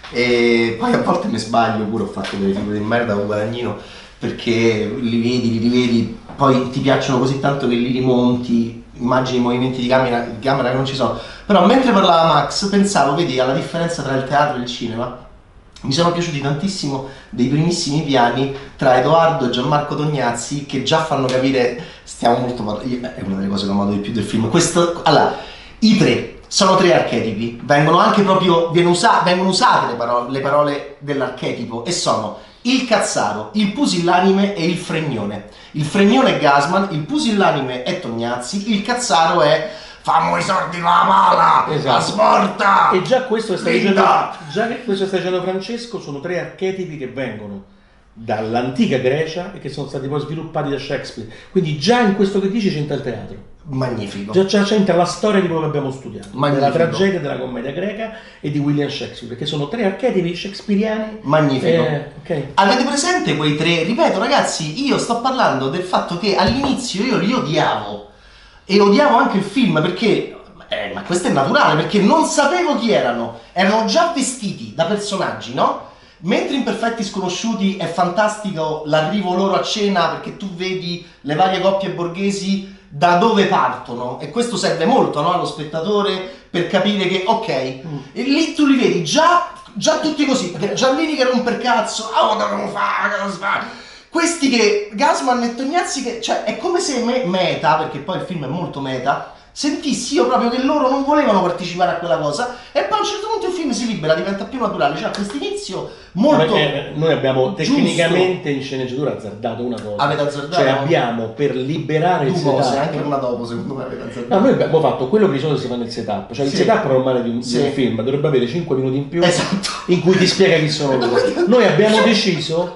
E poi a volte mi sbaglio pure, ho fatto delle figure di merda con Guadagnino, perché li vedi, li rivedi, poi ti piacciono così tanto che li rimonti, immagini i movimenti di camera, di camera che non ci sono. Però mentre parlava Max pensavo, vedi, alla differenza tra il teatro e il cinema. Mi sono piaciuti tantissimo dei primissimi piani tra Edoardo e Gianmarco Tognazzi, che già fanno capire, stiamo molto parlando, è una delle cose che ho amato di più del film. Questo, allora, i tre sono tre archetipi, vengono anche proprio, viene usa, vengono usate le parole, le parole dell'archetipo, e sono il cazzaro, il pusillanime e il fregnone. Il fregnone è Gasman, il pusillanime è Tognazzi, il cazzaro è fammo i soldi con la pala, Esatto. la sporta. E già questo che sta dicendo, Linda. già che questo che sta dicendo Francesco sono tre archetipi che vengono dall'antica Grecia e che sono stati poi sviluppati da Shakespeare. Quindi già in questo che dici c'entra il teatro. Magnifico. Già, già c'entra la storia di quello che abbiamo studiato, Magnifico. della tragedia, della commedia greca e di William Shakespeare, che sono tre archetipi shakespeariani. Magnifico. Eh, ok. Avete presente quei tre? Ripeto ragazzi, io sto parlando del fatto che all'inizio io li odiavo e odiavo anche il film perché, eh, ma questo è naturale, perché non sapevo chi erano, erano già vestiti da personaggi, no? Mentre in Perfetti Sconosciuti è fantastico l'arrivo loro a cena, perché tu vedi le varie coppie borghesi da dove partono, e questo serve molto, no, allo spettatore per capire che ok, Mm. e lì tu li vedi già, già tutti così, perché Giannini che rompe il cazzo, ah, oh, dobbiamo fare, cosa si fa? Questi che, Gasman e Tognazzi, che, cioè è come se me, meta, perché poi il film è molto meta, sentissi io proprio che loro non volevano partecipare a quella cosa, e poi a un certo punto il film si libera, diventa più naturale, cioè questo inizio molto Perché noi abbiamo giusto. tecnicamente in sceneggiatura azzardato una cosa. Avete azzardato? Cioè abbiamo per liberare il due cose, setup. anche una dopo secondo me avete azzardato. No, noi abbiamo fatto quello che di solito si fa nel setup, cioè il Sì. setup normale di un, Sì. di un film dovrebbe avere cinque minuti in più Esatto. in cui ti spiega chi sono loro. Noi abbiamo deciso,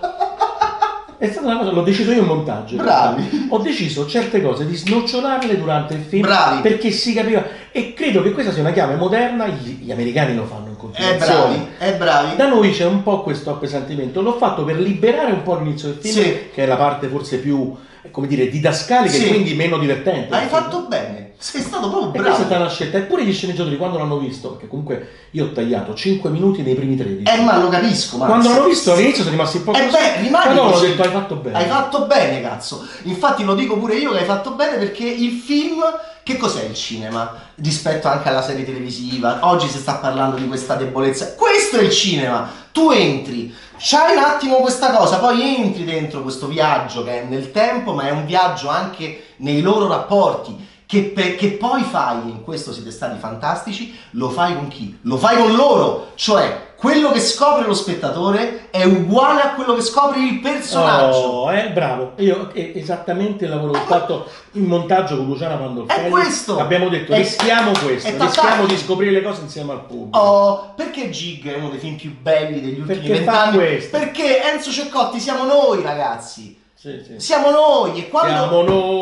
è stata una cosa, l'ho deciso io in montaggio. Bravi. Ho deciso certe cose di snocciolarle durante il film Bravi. perché si capiva, e credo che questa sia una chiave moderna, gli, gli americani lo fanno in È continuazione. bravi, è bravi. Da noi c'è un po' questo appesantimento, l'ho fatto per liberare un po' l'inizio del film, Sì. che è la parte forse più, come dire, didascalica Sì. e quindi meno divertente. Hai fatto bene, sei stato proprio E questa è stata bravo. una scelta, eppure gli sceneggiatori quando l'hanno visto, perché comunque io ho tagliato cinque minuti nei primi tredici. Eh ma lo capisco, ma Quando l'hanno visto all'inizio sono rimasti un po' Eh così. beh, rimani Però ho così. detto hai fatto bene. Hai fatto bene, cazzo. Infatti lo dico pure io che hai fatto bene, perché il film, che cos'è il cinema? Rispetto anche alla serie televisiva. Oggi si sta parlando di questa debolezza. Questo è il cinema. Tu entri, c'hai un attimo questa cosa, poi entri dentro questo viaggio che è nel tempo, ma è un viaggio anche nei loro rapporti. Che, per, che poi fai, in questo siete stati fantastici, lo fai con chi? Lo fai con loro, cioè quello che scopre lo spettatore è uguale a quello che scopre il personaggio. Oh, eh, bravo. Io è esattamente il lavoro che ho fatto in montaggio con Luciana Pandolfelli. È questo. Abbiamo detto È- rischiamo questo, è rischiamo tattico. di scoprire le cose insieme al pubblico. Oh, perché Gig è uno dei film più belli degli ultimi Perché fa vent'anni? questo. Perché Enzo Ceccotti siamo noi, ragazzi. Sì, sì. Siamo noi, e quando Siamo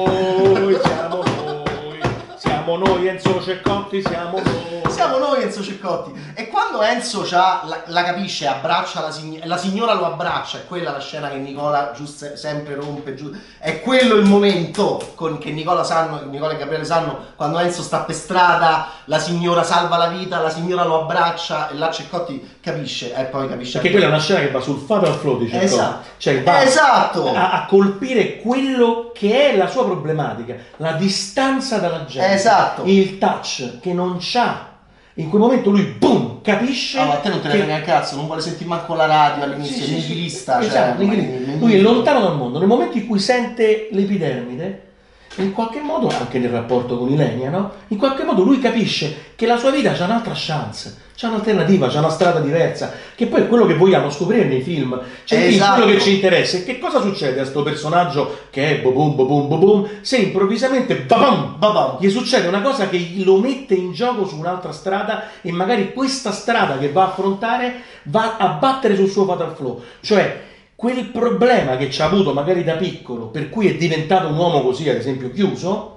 noi, siamo noi, siamo noi Enzo Ceccotti, siamo noi. Siamo noi Enzo Ceccotti. E quando Enzo c'ha, la, la capisce, abbraccia la signora, la signora lo abbraccia, è quella la scena che Nicola giù se- sempre rompe giù. È quello il momento con, che Nicola sanno, Nicola e Gabriele sanno, quando Enzo sta per strada, la signora salva la vita, la signora lo abbraccia e là Ceccotti capisce, e poi capisce. Perché quella è una scena che va sul fatal flow di Ceccotti. Esatto. Cioè va Esatto. a, a colpire quello che è la sua problematica, la distanza dalla gente, Esatto. il touch che non c'ha. In quel momento lui, boom, capisce. Ah, ma a te non te ne che- frega un cazzo, non vuole sentire manco la radio all'inizio, Sì, è sì, nichilista. sì, cioè, esatto, ma- nichilista. ma- Lui è lontano dal mondo. Nel momento in cui sente l'epidermide, in qualche modo, anche nel rapporto con Ilenia, no? In qualche modo lui capisce che la sua vita c'ha un'altra chance, c'ha un'alternativa, c'ha una strada diversa, che poi è quello che vogliamo scoprire nei film. Cioè, lì Esatto. quello che ci interessa è che cosa succede a sto personaggio che è boom boom boom boom se improvvisamente babam, Babam. gli succede una cosa che lo mette in gioco su un'altra strada, e magari questa strada che va a affrontare va a battere sul suo fatal flow, cioè quel problema che ci ha avuto magari da piccolo, per cui è diventato un uomo così, ad esempio chiuso,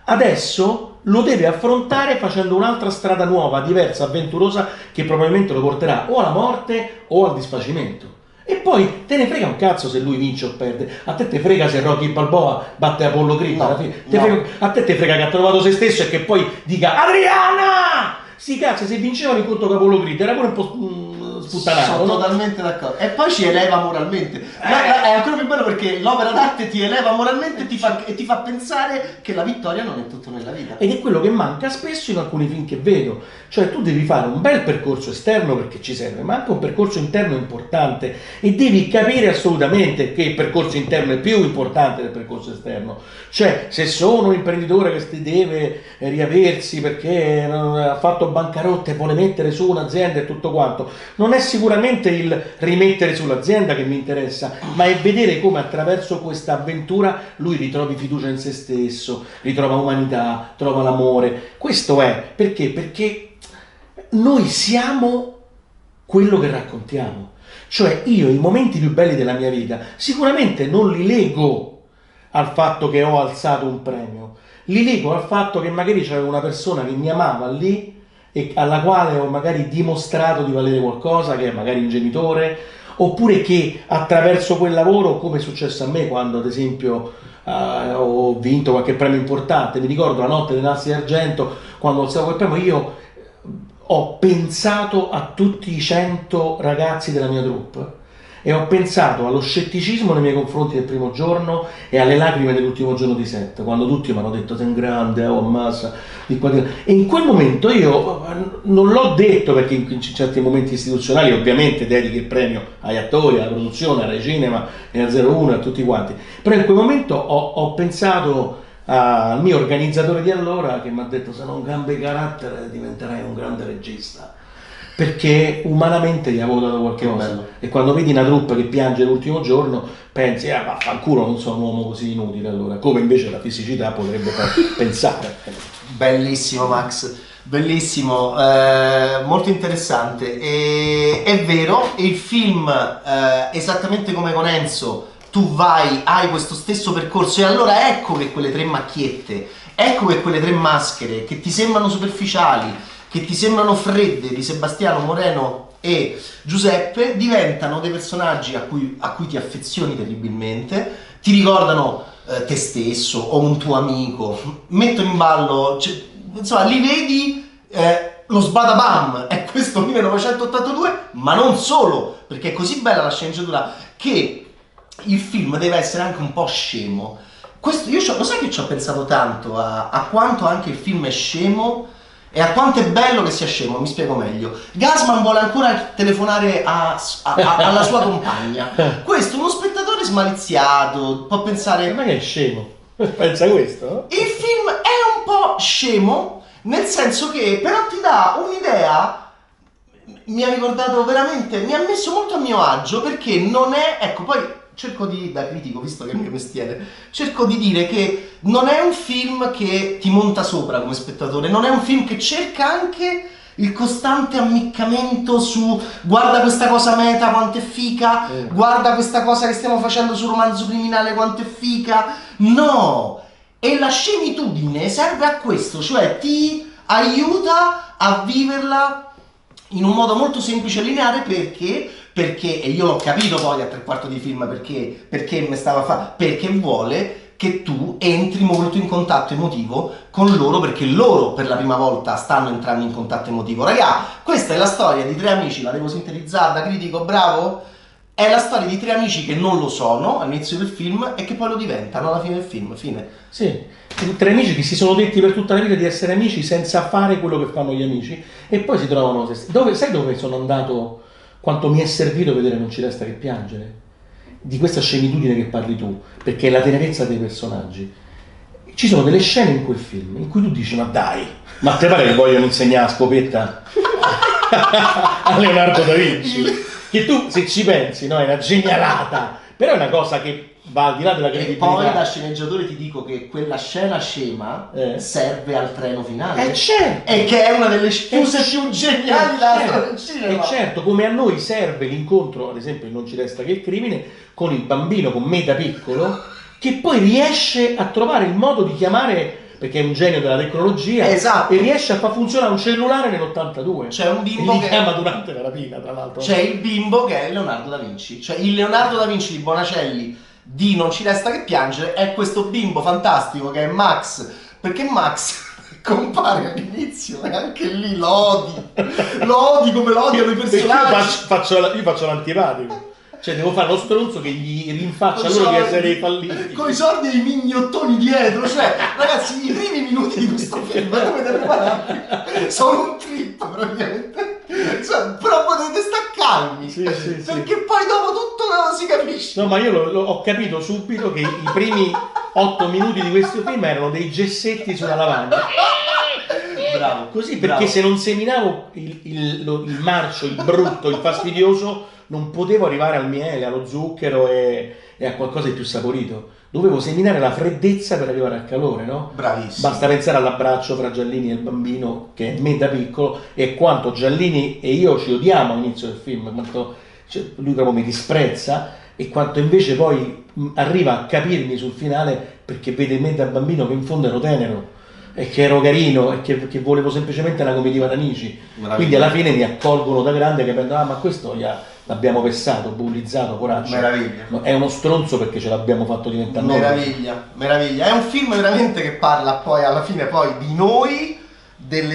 adesso lo deve affrontare facendo un'altra strada nuova, diversa, avventurosa, che probabilmente lo porterà o alla morte o al disfacimento. E poi te ne frega un cazzo se lui vince o perde, a te te frega se Rocky Balboa batte Apollo Creed, No, alla fine. Te no. frega- a te te frega che ha trovato se stesso e che poi dica Adriana! Sì, cazzo, se vincevano in conto con Apollo Creed era pure un po' mm, sputtanato. Sono no? totalmente d'accordo. E poi ci eleva moralmente. Ma la- è ancora più bello perché l'opera d'arte ti eleva moralmente e ti fa, e ti fa pensare che la vittoria non è tutto nella vita. Ed è quello che manca spesso in alcuni film che vedo, cioè tu devi fare un bel percorso esterno perché ci serve, ma anche un percorso interno importante e devi capire assolutamente che il percorso interno è più importante del percorso esterno. Cioè, se sono un imprenditore che si deve riaversi perché ha fatto bancarotta e vuole mettere su un'azienda e tutto quanto, non è sicuramente il rimettere sull'azienda che mi interessa, ma è vedere come attraverso questa avventura lui ritrovi fiducia in se stesso, ritrova umanità, trova l'amore. Questo è perché? Perché noi siamo quello che raccontiamo. Cioè io i momenti più belli della mia vita sicuramente non li lego al fatto che ho alzato un premio, li lego al fatto che magari c'era una persona che mi amava lì e alla quale ho magari dimostrato di valere qualcosa, che è magari un genitore, oppure che attraverso quel lavoro, come è successo a me quando ad esempio uh, ho vinto qualche premio importante, mi ricordo la notte dei Nastri d'Argento, quando ho alzato quel premio, io ho pensato a tutti i cento ragazzi della mia troupe e ho pensato allo scetticismo nei miei confronti del primo giorno e alle lacrime dell'ultimo giorno di set, quando tutti mi hanno detto sei un grande, oh ammazza, di qua, di là. E in quel momento io non l'ho detto perché in certi momenti istituzionali ovviamente dedichi il premio agli attori, alla produzione, alla cinema e a zero uno e a tutti quanti, però in quel momento ho, ho pensato al mio organizzatore di allora che mi ha detto se non cambi carattere diventerai un grande regista, perché umanamente gli avevo dato qualche Che cosa bello. e quando vedi una troupe che piange l'ultimo giorno pensi ah vaffanculo non sono un uomo così inutile, allora come invece la fisicità potrebbe far pensare. Bellissimo Max, bellissimo, eh, molto interessante. E, è vero, il film, eh, esattamente come con Enzo, tu vai, hai questo stesso percorso e allora ecco che quelle tre macchiette, ecco che quelle tre maschere che ti sembrano superficiali, che ti sembrano fredde di Sebastiano, Moreno e Giuseppe diventano dei personaggi a cui, a cui ti affezioni terribilmente, ti ricordano eh, te stesso o un tuo amico, mettono in ballo, cioè, insomma li vedi eh, lo sbadabam, è questo millenovecentottantadue, ma non solo, perché è così bella la sceneggiatura che il film deve essere anche un po' scemo. Questo, io lo sai che ci ho pensato tanto a, a quanto anche il film è scemo e a quanto è bello che sia scemo, mi spiego meglio. Gasman vuole ancora telefonare a, a, a, alla sua compagna. Questo, uno spettatore smaliziato, può pensare... Ma che è scemo? Pensa questo? Il film è un po' scemo, nel senso che però ti dà un'idea, mi ha ricordato veramente, mi ha messo molto a mio agio, perché non è, ecco, poi cerco di, da critico, visto che è il mio mestiere, cerco di dire che non è un film che ti monta sopra come spettatore, non è un film che cerca anche il costante ammiccamento su guarda questa cosa meta quanto è fica, Mm. guarda questa cosa che stiamo facendo sul romanzo criminale quanto è fica, no! E la scenitudine serve a questo, cioè ti aiuta a viverla in un modo molto semplice e lineare, perché perché, e io l'ho capito poi a tre quarti di film perché, perché mi stava a fare, perché vuole che tu entri molto in contatto emotivo con loro, perché loro per la prima volta stanno entrando in contatto emotivo. Raga, questa è la storia di tre amici, la devo sintetizzare da critico bravo? È la storia di tre amici che non lo sono all'inizio del film e che poi lo diventano alla fine del film, fine. Sì, tre amici che si sono detti per tutta la vita di essere amici senza fare quello che fanno gli amici e poi si trovano se stessi. Dove, sai dove sono andato? Quanto mi è servito vedere Non ci resta che piangere? Di questa scenitudine che parli tu, perché è la tenerezza dei personaggi. Ci sono delle scene in quel film in cui tu dici ma dai, ma te pare che vogliono insegnare la scopetta a Leonardo da Vinci? Che tu se ci pensi, no, è una genialata, però è una cosa che va al di là della E credibilità. poi da sceneggiatore ti dico che quella scena scema Eh. serve al treno finale. Eh, certo. E che è una delle scuse più geniali della storia del E cinema. certo, come a noi serve l'incontro, ad esempio in Non ci resta che il crimine, con il bambino, con Meta piccolo, che poi riesce a trovare il modo di chiamare, perché è un genio della tecnologia, Esatto. e riesce a far funzionare un cellulare nell'ottantadue. C'è un E bimbo li che chiama durante la rapina, tra l'altro. c'è il bimbo che è Leonardo da Vinci. Cioè il Leonardo da Vinci di Bonacelli di Non ci resta che piangere è questo bimbo fantastico che è Max, perché Max compare all'inizio e anche lì lo odi, lo odi come lo odiano i Perché io personaggi. faccio, faccio, io faccio l'antipatico. Cioè devo fare lo stronzo che gli rinfaccia Con loro di i essere soldi, falliti. con i sordi e i mignottoni dietro, cioè ragazzi i primi minuti di questo film dovete prepararvi, sono un trip praticamente, cioè, però potete staccarmi, Sì, sì, sì. perché poi dopo tutto non si capisce. No, ma io lo- lo- ho capito subito che i primi otto minuti di questo film erano dei gessetti sulla lavagna. Bravo, Così, perché bravo. se non seminavo il, il- lo- il marcio, il brutto, il fastidioso, non potevo arrivare al miele, allo zucchero e, e a qualcosa di più saporito. Dovevo seminare la freddezza per arrivare al calore, no? Bravissimo. Basta pensare all'abbraccio fra Giallini e il bambino, che è me da piccolo, e quanto Giallini e io ci odiamo all'inizio del film, quanto cioè, lui proprio mi disprezza, e quanto invece poi mh, arriva a capirmi sul finale perché vede me da bambino che in fondo ero tenero e che ero carino e che, che volevo semplicemente una comitiva d'amici. Meraviglia. Quindi alla fine mi accolgono da grande capendo, ah ma questo gli ha- l'abbiamo vessato, bullizzato, coraggio. Meraviglia. No, è uno stronzo perché ce l'abbiamo fatto diventare noi. Meraviglia, meraviglia. È un film veramente che parla poi alla fine poi di noi, delle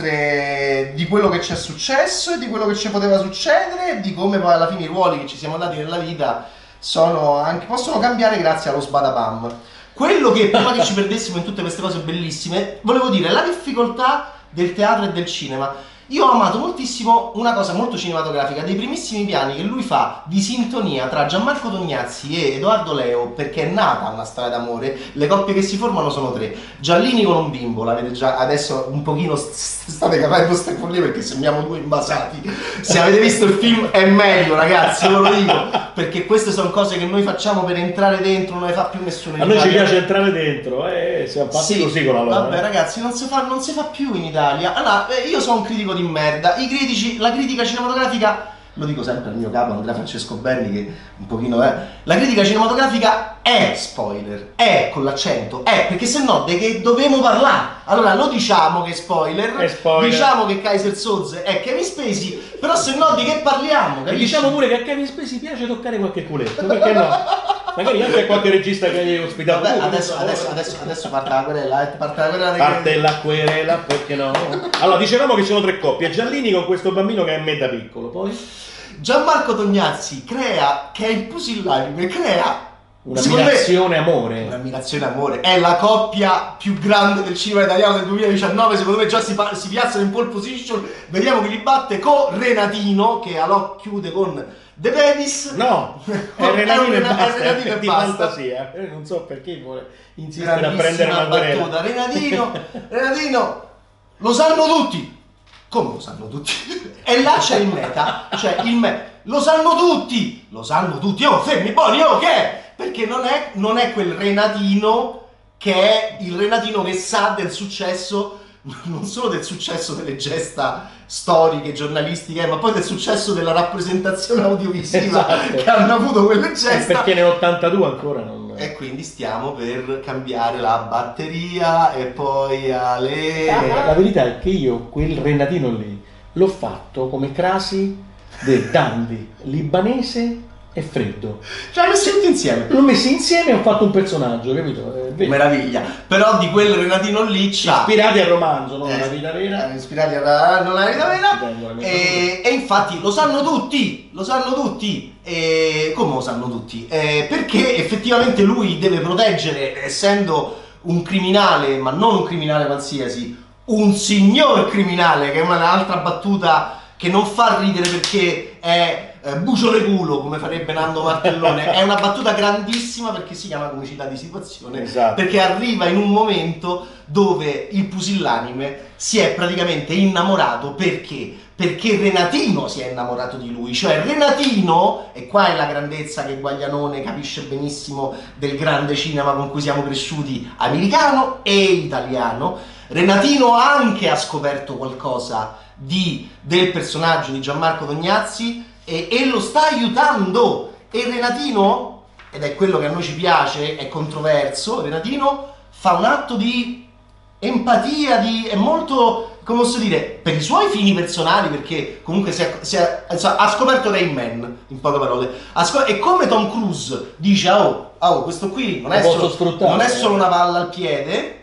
nostre, di quello che ci è successo e di quello che ci poteva succedere, e di come poi alla fine i ruoli che ci siamo dati nella vita sono anche, possono cambiare grazie allo sbadabam. Quello che prima che ci perdessimo in tutte queste cose bellissime, volevo dire, la difficoltà del teatro e del cinema. Io ho amato moltissimo una cosa molto cinematografica, dei primissimi piani che lui fa di sintonia tra Gianmarco Tognazzi e Edoardo Leo, perché è nata una storia d'amore. Le coppie che si formano sono tre: Giallini con un bimbo, l'avete già adesso un pochino st- st- state capendo queste follie perché sembriamo due invasati. Se avete visto il film è meglio, ragazzi, ve lo dico, perché queste sono cose che noi facciamo per entrare dentro, non le fa più nessuno in A noi ci Italia. piace entrare dentro, eh, siamo fatti Sì, così con la loro. vabbè eh. ragazzi, non si, fa, non si fa più in Italia. Allora, eh, io sono un critico di merda. I critici, la critica cinematografica, lo dico sempre al mio capo Andrea Francesco Berni, che un pochino è, la critica cinematografica è spoiler, è con l'accento, è perché se no di che dovevo parlare? Allora lo diciamo che è spoiler, È spoiler. diciamo che Kaiser Soze è Kevin Spacey, però se no di che parliamo? E Capisci? diciamo pure che a Kevin Spacey piace toccare qualche culetto, perché no? Magari anche a qualche regista che hai ospitato. Vabbè, tu, adesso, non so. adesso, adesso, adesso parte la querela, eh, parte la querela. Parte la querela, perché no? Allora, dicevamo che sono tre coppie. Giallini con questo bambino che è me da piccolo, poi Gianmarco Tognazzi crea, che è il pusillanime, crea secondo me, un'ammirazione amore. un'ammirazione amore, è la coppia più grande del cinema italiano del duemiladiciannove, secondo me già si, pa- si piazzano in pole position, vediamo che li batte con Renatino, che allò chiude con De Pedis. No, è È Renatino un- e è basta, Renatino è e di basta. fantasia. Eh, Non so perché vuole insistere a Grandissima prendere una querela. battuta. Renatino, Renatino, lo sanno tutti. Come lo sanno tutti? E là c'è il meta, cioè il me. Lo sanno tutti, lo sanno tutti. Oh, fermi, buoni, oh, che è? Perché non è, non è quel Renatino che è il Renatino che sa del successo, non solo del successo delle gesta storiche, giornalistiche, ma poi del successo della rappresentazione audiovisiva Esatto. che hanno avuto quelle Eh, gesta. perché nell'ottantadue ancora non... E quindi stiamo per cambiare la batteria e poi alle... La verità è che io quel Renatino lì l'ho fatto come crasi del dandy libanese e freddo. Cioè, messi tutti insieme. L'ho messi insieme e ho fatto un personaggio, capito? Eh, vedi? Meraviglia. Però di quel Renatino lì c'ha... Ispirati al romanzo, non Eh, alla vita vera. eh, ispirati alla non alla vita vera. Stupendo, la mia E, e infatti lo sanno tutti, lo sanno tutti. E come lo sanno tutti? Eh, perché effettivamente lui deve proteggere, essendo un criminale, ma non un criminale qualsiasi, un signor criminale, che è un'altra battuta che non fa ridere perché è eh, buciole culo, come farebbe Nando Martellone. È una battuta grandissima perché si chiama comicità di situazione. Esatto. Perché arriva in un momento dove il pusillanime si è praticamente innamorato. Perché? Perché Renatino si è innamorato di lui. Cioè Renatino, e qua è la grandezza che Guaglianone capisce benissimo del grande cinema con cui siamo cresciuti, americano e italiano. Renatino anche ha scoperto qualcosa di, del personaggio di Gianmarco Tognazzi e, e lo sta aiutando. E Renatino, ed è quello che a noi ci piace, è controverso, Renatino fa un atto di empatia, di, è molto, come posso dire, per i suoi fini personali, perché comunque si è, si è, insomma, ha scoperto Rain Man, in poche parole. Ha scop- è come Tom Cruise dice, oh, oh questo qui non è, Lo posso solo, sfruttare, non è eh." solo una palla al piede,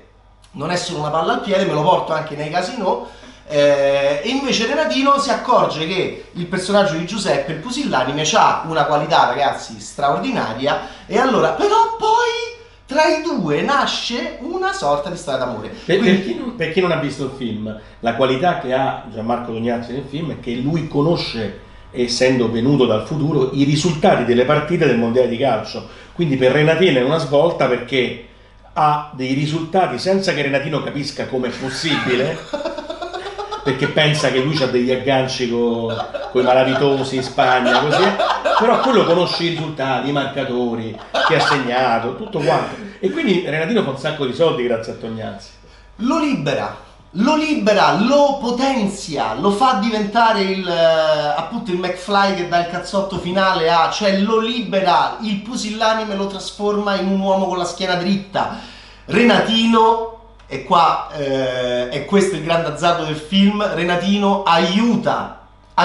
non è solo una palla al piede, me lo porto anche nei casinò. Eh, e invece Renatino si accorge che il personaggio di Giuseppe, il pusillanime, ha una qualità, ragazzi, straordinaria, e allora però poi tra i due nasce una sorta di storia d'amore. Per, Quindi, per, chi non, per chi non ha visto il film, la qualità che ha Gianmarco Tognazzi nel film è che lui conosce, essendo venuto dal futuro, i risultati delle partite del mondiale di calcio. Quindi per Renatino è una svolta, perché ha dei risultati senza che Renatino capisca come è possibile, perché pensa che lui ha degli agganci con i malavitosi in Spagna, così, però quello conosce i risultati, i marcatori, chi ha segnato, tutto quanto. E quindi Renatino fa un sacco di soldi grazie a Tognazzi. lo libera, lo libera, lo potenzia, lo fa diventare il, eh, appunto il McFly che dà il cazzotto finale a, cioè lo libera, il pusillanime lo trasforma in un uomo con la schiena dritta. Renatino, e qua eh, è questo il grande azzardo del film, Renatino aiuta,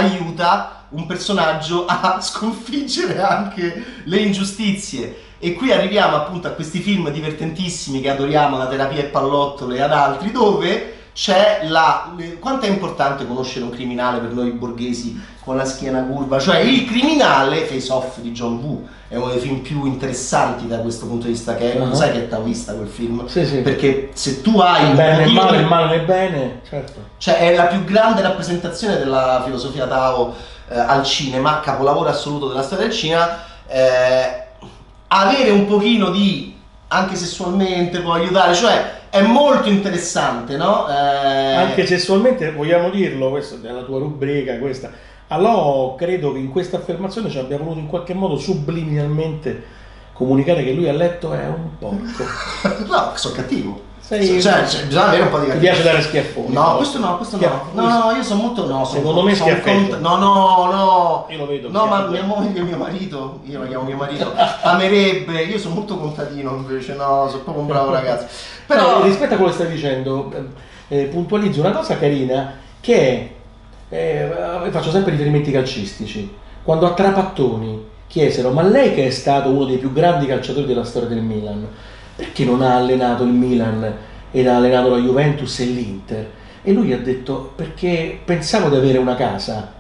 aiuta un personaggio a sconfiggere anche le ingiustizie. E qui arriviamo appunto a questi film divertentissimi che adoriamo, da Terapia e Pallottole e ad altri, dove c'è la... Quanto è importante conoscere un criminale per noi borghesi con la schiena curva? Cioè il criminale, Face Off di John Woo, è uno dei film più interessanti da questo punto di vista, che è, non Uh-huh. sai che t'ha vista quel film? Sì, sì. Perché se tu hai... Il un bene nel pochino male, di- il male nel bene, certo. cioè è la più grande rappresentazione della filosofia Tao eh, al cinema, capolavoro assoluto della storia del cinema. eh, avere un pochino di, anche sessualmente può aiutare, cioè è molto interessante, no? Eh, Anche sessualmente, vogliamo dirlo, questa è la tua rubrica, questa. Allora credo che in questa affermazione ci abbia voluto in qualche modo subliminalmente comunicare che lui a letto è un porco. no, sono cattivo. Sei- Cioè, cioè, bisogna avere un po' di Ti cattiveria. piace dare schiaffoni? No, questo no, questo no. Schiaff- No, no, io sono molto. No, sono, Secondo me sono schiaffeggia. cont- No, no, no. Io lo vedo. No, ma schiaffeggia. mia moglie e mio marito, io lo chiamo mio marito, amerebbe. Io sono molto contadino invece, no, sono proprio un bravo ragazzo. Però. No, rispetto a quello che stai dicendo, eh, eh, puntualizzo una cosa carina che è, eh, faccio sempre riferimenti calcistici. Quando a Trapattoni chiesero: ma lei che è stato uno dei più grandi calciatori della storia del Milan, perché non ha allenato il Milan ed ha allenato la Juventus e l'Inter? E lui ha detto: perché pensavo di avere una casa,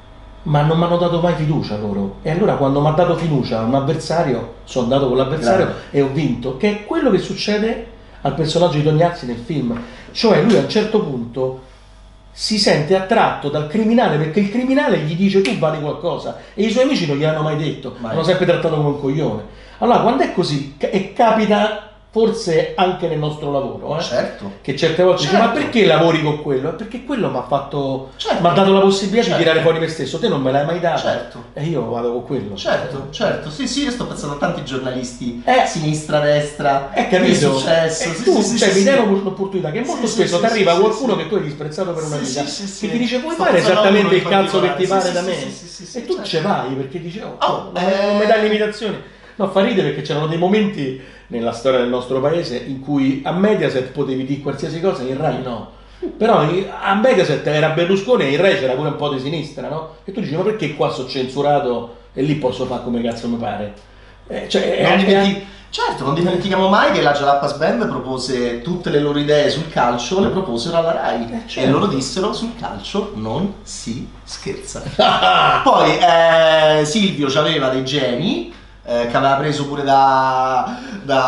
ma non mi hanno dato mai fiducia loro, e allora quando mi ha dato fiducia un avversario, sono andato con l'avversario Grande. e ho vinto, che è quello che succede al personaggio di Tognazzi nel film. Cioè lui a un certo punto si sente attratto dal criminale, perché il criminale gli dice: tu vali qualcosa, e i suoi amici non gliel'hanno mai detto, Mai. hanno sempre trattato come un coglione. Allora quando è così, ca- e capita forse anche nel nostro lavoro, eh? Certo. Che certe volte dici: Certo. ma perché lavori con quello? È perché quello mi ha fatto, Certo. mi ha dato la possibilità Certo. di tirare fuori me stesso, te non me l'hai mai dato, Certo. e io vado con quello. Certo, certo, sì, sì, io sto pensando a tanti giornalisti, Eh. sinistra, destra, È che è capito? successo, E sì, tu sì, sì, cioè, sì, mi sì. dai un'opportunità che molto Sì, spesso sì, ti sì, arriva sì, qualcuno sì. che tu hai disprezzato per una Sì, vita, sì, sì, sì. che ti dice: puoi Sto fare pensando a uno esattamente in il calzo che ti particolare. pare Sì, da sì, me, sì, sì, sì, e tu certo. ce vai perché dici: oh, Oh, non, eh. non mi dai limitazioni. No, fa ridere perché c'erano dei momenti nella storia del nostro paese in cui a Mediaset potevi dire qualsiasi cosa, in Rai no. Però a Mediaset era Berlusconi e in Rai c'era pure un po' di sinistra, no? E tu dici: ma perché qua sono censurato e lì posso fare come cazzo mi pare? Eh, cioè, Non è- dimenti- Certo, non dimentichiamo mai che la Jalapas Band propose tutte le loro idee sul calcio, le proposero alla Rai, Eh, certo. e loro dissero: sul calcio non si scherza. Poi eh, Silvio aveva dei geni eh, che aveva preso pure da,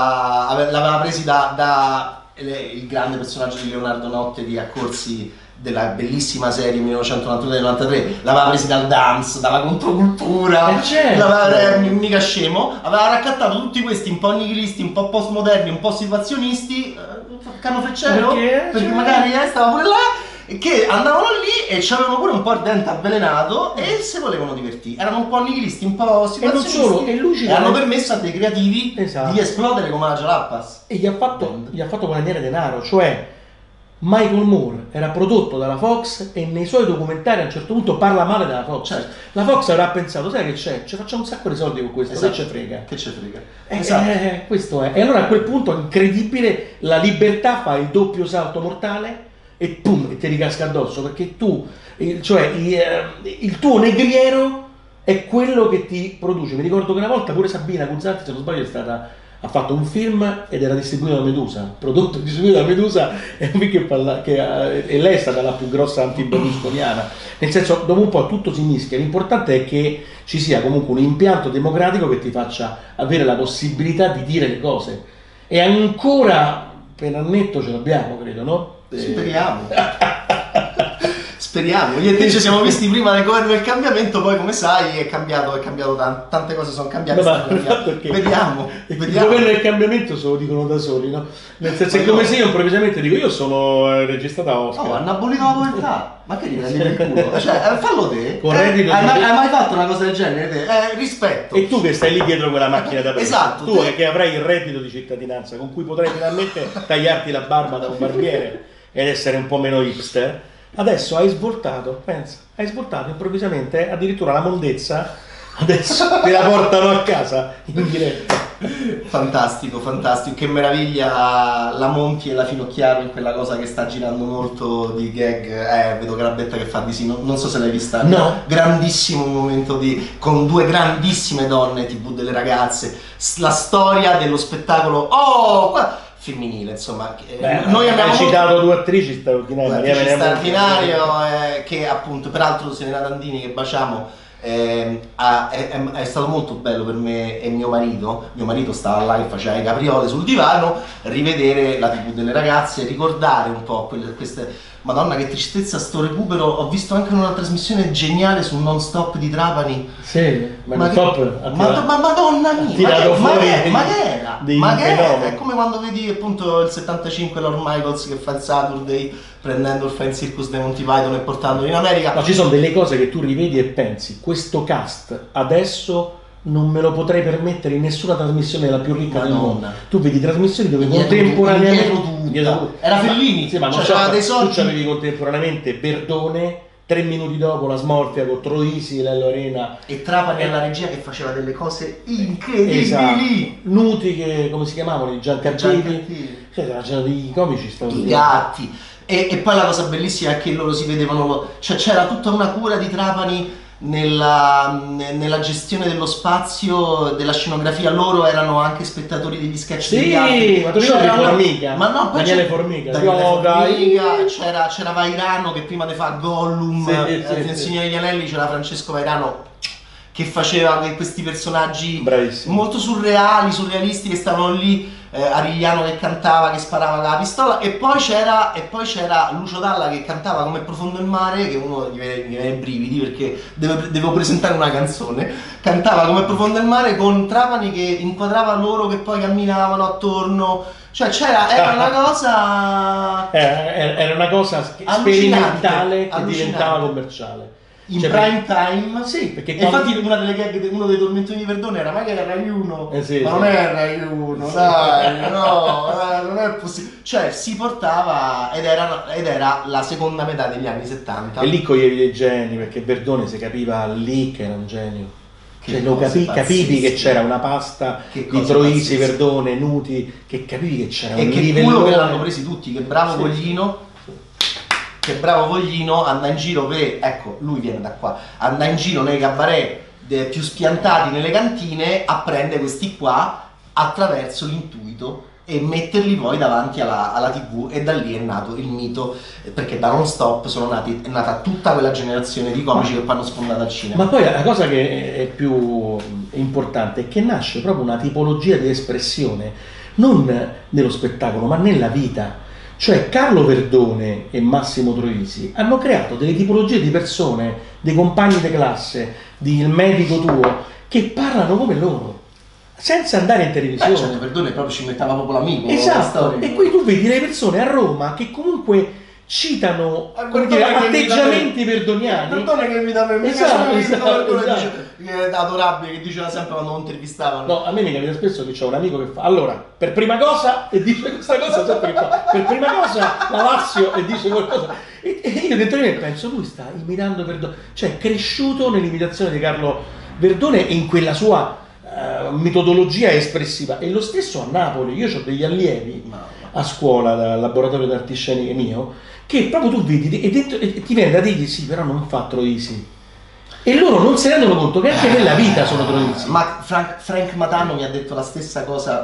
da ave- l'aveva presi da, da le- il grande personaggio di Leonardo Notte di Accorsi, della bellissima serie millenovecentonovantatré novantatré, l'aveva presi dal dance, dalla controcultura, Eh, certo. l'aveva, eh, mica scemo, aveva raccattato tutti questi un po' nichilisti, un po' postmoderni, un po' situazionisti, eh, Carlo Freccero, Perché? perché Cioè- magari eh, stava pure là, e che andavano lì e c'avevano pure un po' il dente avvelenato e se volevano divertire, erano un po' nichilisti, un po' situazionisti, solo, e lui ci e hanno deve- permesso a dei creativi Esatto. di esplodere come la Jalapas. E gli ha fatto, gli ha fatto guadagnare denaro, cioè Michael Moore era prodotto dalla Fox e nei suoi documentari a un certo punto parla male della Fox. Certo. La Fox avrà pensato: sai che c'è? Ci facciamo un sacco di soldi con questo, Esatto. che ce frega. Che ce frega. Eh, Esatto. eh, questo è. E allora a quel punto è incredibile, la libertà fa il doppio salto mortale e pum, e ti ricasca addosso, perché tu, il, cioè il, eh, il tuo negriero è quello che ti produce. Mi ricordo che una volta pure Sabina Guzzanti, se non sbaglio, è stata ha fatto un film ed era distribuito da Medusa, prodotto e distribuito da Medusa, e, un film che parla, che, eh, e lei è stata la più grossa anti-berlusconiana, nel senso, dopo un po' tutto si mischia, l'importante è che ci sia comunque un impianto democratico che ti faccia avere la possibilità di dire le cose, e ancora per annetto ce l'abbiamo, credo, no? Speriamo. Speriamo, io e te ci siamo visti prima del governo del cambiamento, poi come sai è cambiato, è cambiato tanto, tante cose sono cambiate. Ma il fatto è che vediamo, il vediamo. governo del cambiamento se lo dicono da soli, no? Nel senso, è come se io improvvisamente dico io sono eh, regista da Oscar. Oh, hanno abolito la povertà, ma che gli prendi il culo? Cioè, eh, fallo te. Con Eh, reddito hai, di- mai, hai mai fatto una cosa del genere te? Eh, rispetto. E tu che stai lì dietro quella macchina da presa, Esatto, tu te- che avrai il reddito di cittadinanza con cui potrai finalmente tagliarti la barba da un barbiere ed essere un po' meno hipster, adesso hai svoltato, pensa, hai svoltato improvvisamente, addirittura la mondezza adesso te la portano a casa in diretta. Fantastico, fantastico, che meraviglia la Monti e la Finocchiaro in quella cosa che sta girando molto di gag. Eh, vedo Garabetta che fa di sì, non, non so se l'hai vista. No. Grandissimo momento di, con due grandissime donne, tivù delle ragazze, s- la storia dello spettacolo, oh, qua- femminile, insomma. Eh, Beh, noi abbiamo hai molto- citato due attrici straordinarie, Maria Attrice Venemonti. straordinario, eh, che appunto, peraltro Serena Dandini, che baciamo, ehm, ha- è, è- è stato molto bello per me e mio marito. Mio marito stava là che faceva le capriole sul divano, rivedere la tivù delle ragazze, ricordare un po' quelle, queste. Madonna, che tristezza sto recupero. Ho visto anche una trasmissione geniale su Non Stop di Trapani. Sì, ma, Ma il che- top ha Ma, tirato- ma madonna mia, ha ma tirato che, ma fuori che- dei- ma che era? dei Ma che era? fenomeni. È come quando vedi appunto il settantacinque Lorne Michaels che fa il Saturday prendendo il Fan Circus dei Monty Python e portandolo in America. No, ci sono delle cose che tu rivedi e pensi, questo cast adesso non me lo potrei permettere in nessuna trasmissione la più ricca del Madonna. mondo. Tu vedi trasmissioni dove Indietro contemporaneamente tu- indietro tutta. indietro- Era Fellini, sì, ma non cioè, so, c'aveva dei tu soldi. c'avevi contemporaneamente Verdone, tre minuti dopo la smorfia con Troisi, Lello Arena. E Trapani alla regia che faceva delle cose incredibili. Esatto. Nuti, che come si chiamavano? I Giancattivi. Giancattivi. Cioè, c'erano dei comici I straordinari. gatti. E, e poi la cosa bellissima è che loro si vedevano, cioè c'era tutta una cura di Trapani nella, nella gestione dello spazio, della scenografia. Loro erano anche spettatori degli sketch Sì, degli altri. ma tu ricordi C'era una- Formica? Ma no, poi Daniele c'è- Formica, Daniele yoga, Formica, c'era, c'era Vairano che prima di fare Gollum, Sì, eh, sì, nel sì. Signore degli Anelli c'era Francesco Vairano che faceva que- questi personaggi Bravissimo. molto surreali, surrealisti, che stavano lì, eh, Arigliano che cantava, che sparava con la pistola, e poi c'era e poi c'era Lucio Dalla che cantava Come è profondo il mare, che uno gli viene, gli viene i brividi perché deve- devo presentare una canzone, cantava Come è profondo il mare con Trapani che inquadrava loro che poi camminavano attorno, cioè c'era, era una cosa Era, era- era una cosa sch- Allucinante, sperimentale che allucinante. diventava commerciale. in Cioè, prime time. Sì, perché E quando- infatti una delle gag, de- uno dei tormentoni di Verdone era ma che era Rai uno, Eh sì, ma sì. non è Rai uno, dai, no, dai, non è possibile. Cioè si portava ed era, ed era la seconda metà degli anni settanta. E lì coglievi dei geni, perché Verdone si capiva lì che era un genio. Che Cioè, lo cose capi- capivi pazzesche. che c'era una pasta Che di cose Troisi, pazzesche. Verdone, Nuti, che capivi che c'era E un che livello. culo che l'hanno presi tutti, che bravo Sì. Voglino, che bravo Voglino, andava in giro per, ecco, lui viene da qua, andava in giro nei cabaret de- più spiantati nelle cantine a prendere questi qua attraverso l'intuito e metterli poi davanti alla, alla tivù, e da lì è nato il mito, eh, perché da Non Stop sono nati, è nata tutta quella generazione di comici che poi hanno sfondato al cinema. Ma poi la cosa che è più importante è che nasce proprio una tipologia di espressione, non nello spettacolo, ma nella vita. Cioè Carlo Verdone e Massimo Troisi hanno creato delle tipologie di persone, dei compagni di classe, di il medico tuo, che parlano come loro, senza andare in Beh, televisione. certo, Verdone proprio ci metteva proprio l'amico. Esatto, storico. e qui tu vedi le persone a Roma che comunque citano Ah, come Verdone dire, che atteggiamenti mi verdoniani. Verdone che mi dà per me, Esatto, Verdone esatto, che esatto. dice- che è adorabile, che diceva sempre quando lo intervistavano. No, a me mi capita spesso che c'è un amico che fa allora, per prima cosa, e dice questa cosa sempre che fa, per prima cosa la Lazio e dice qualcosa. E, e io dentro di me penso, lui sta imitando Verdone, cioè è cresciuto nell'imitazione di Carlo Verdone e in quella sua eh, metodologia espressiva. E lo stesso a Napoli, io ho degli allievi a scuola, dal laboratorio d'arti sceniche mio, che proprio tu vedi e, dentro, e ti viene da dirgli sì, però non fa Troisi. E loro non si rendono conto che anche nella vita sono Troisi. Ma Frank, Frank Matano mi ha detto la stessa cosa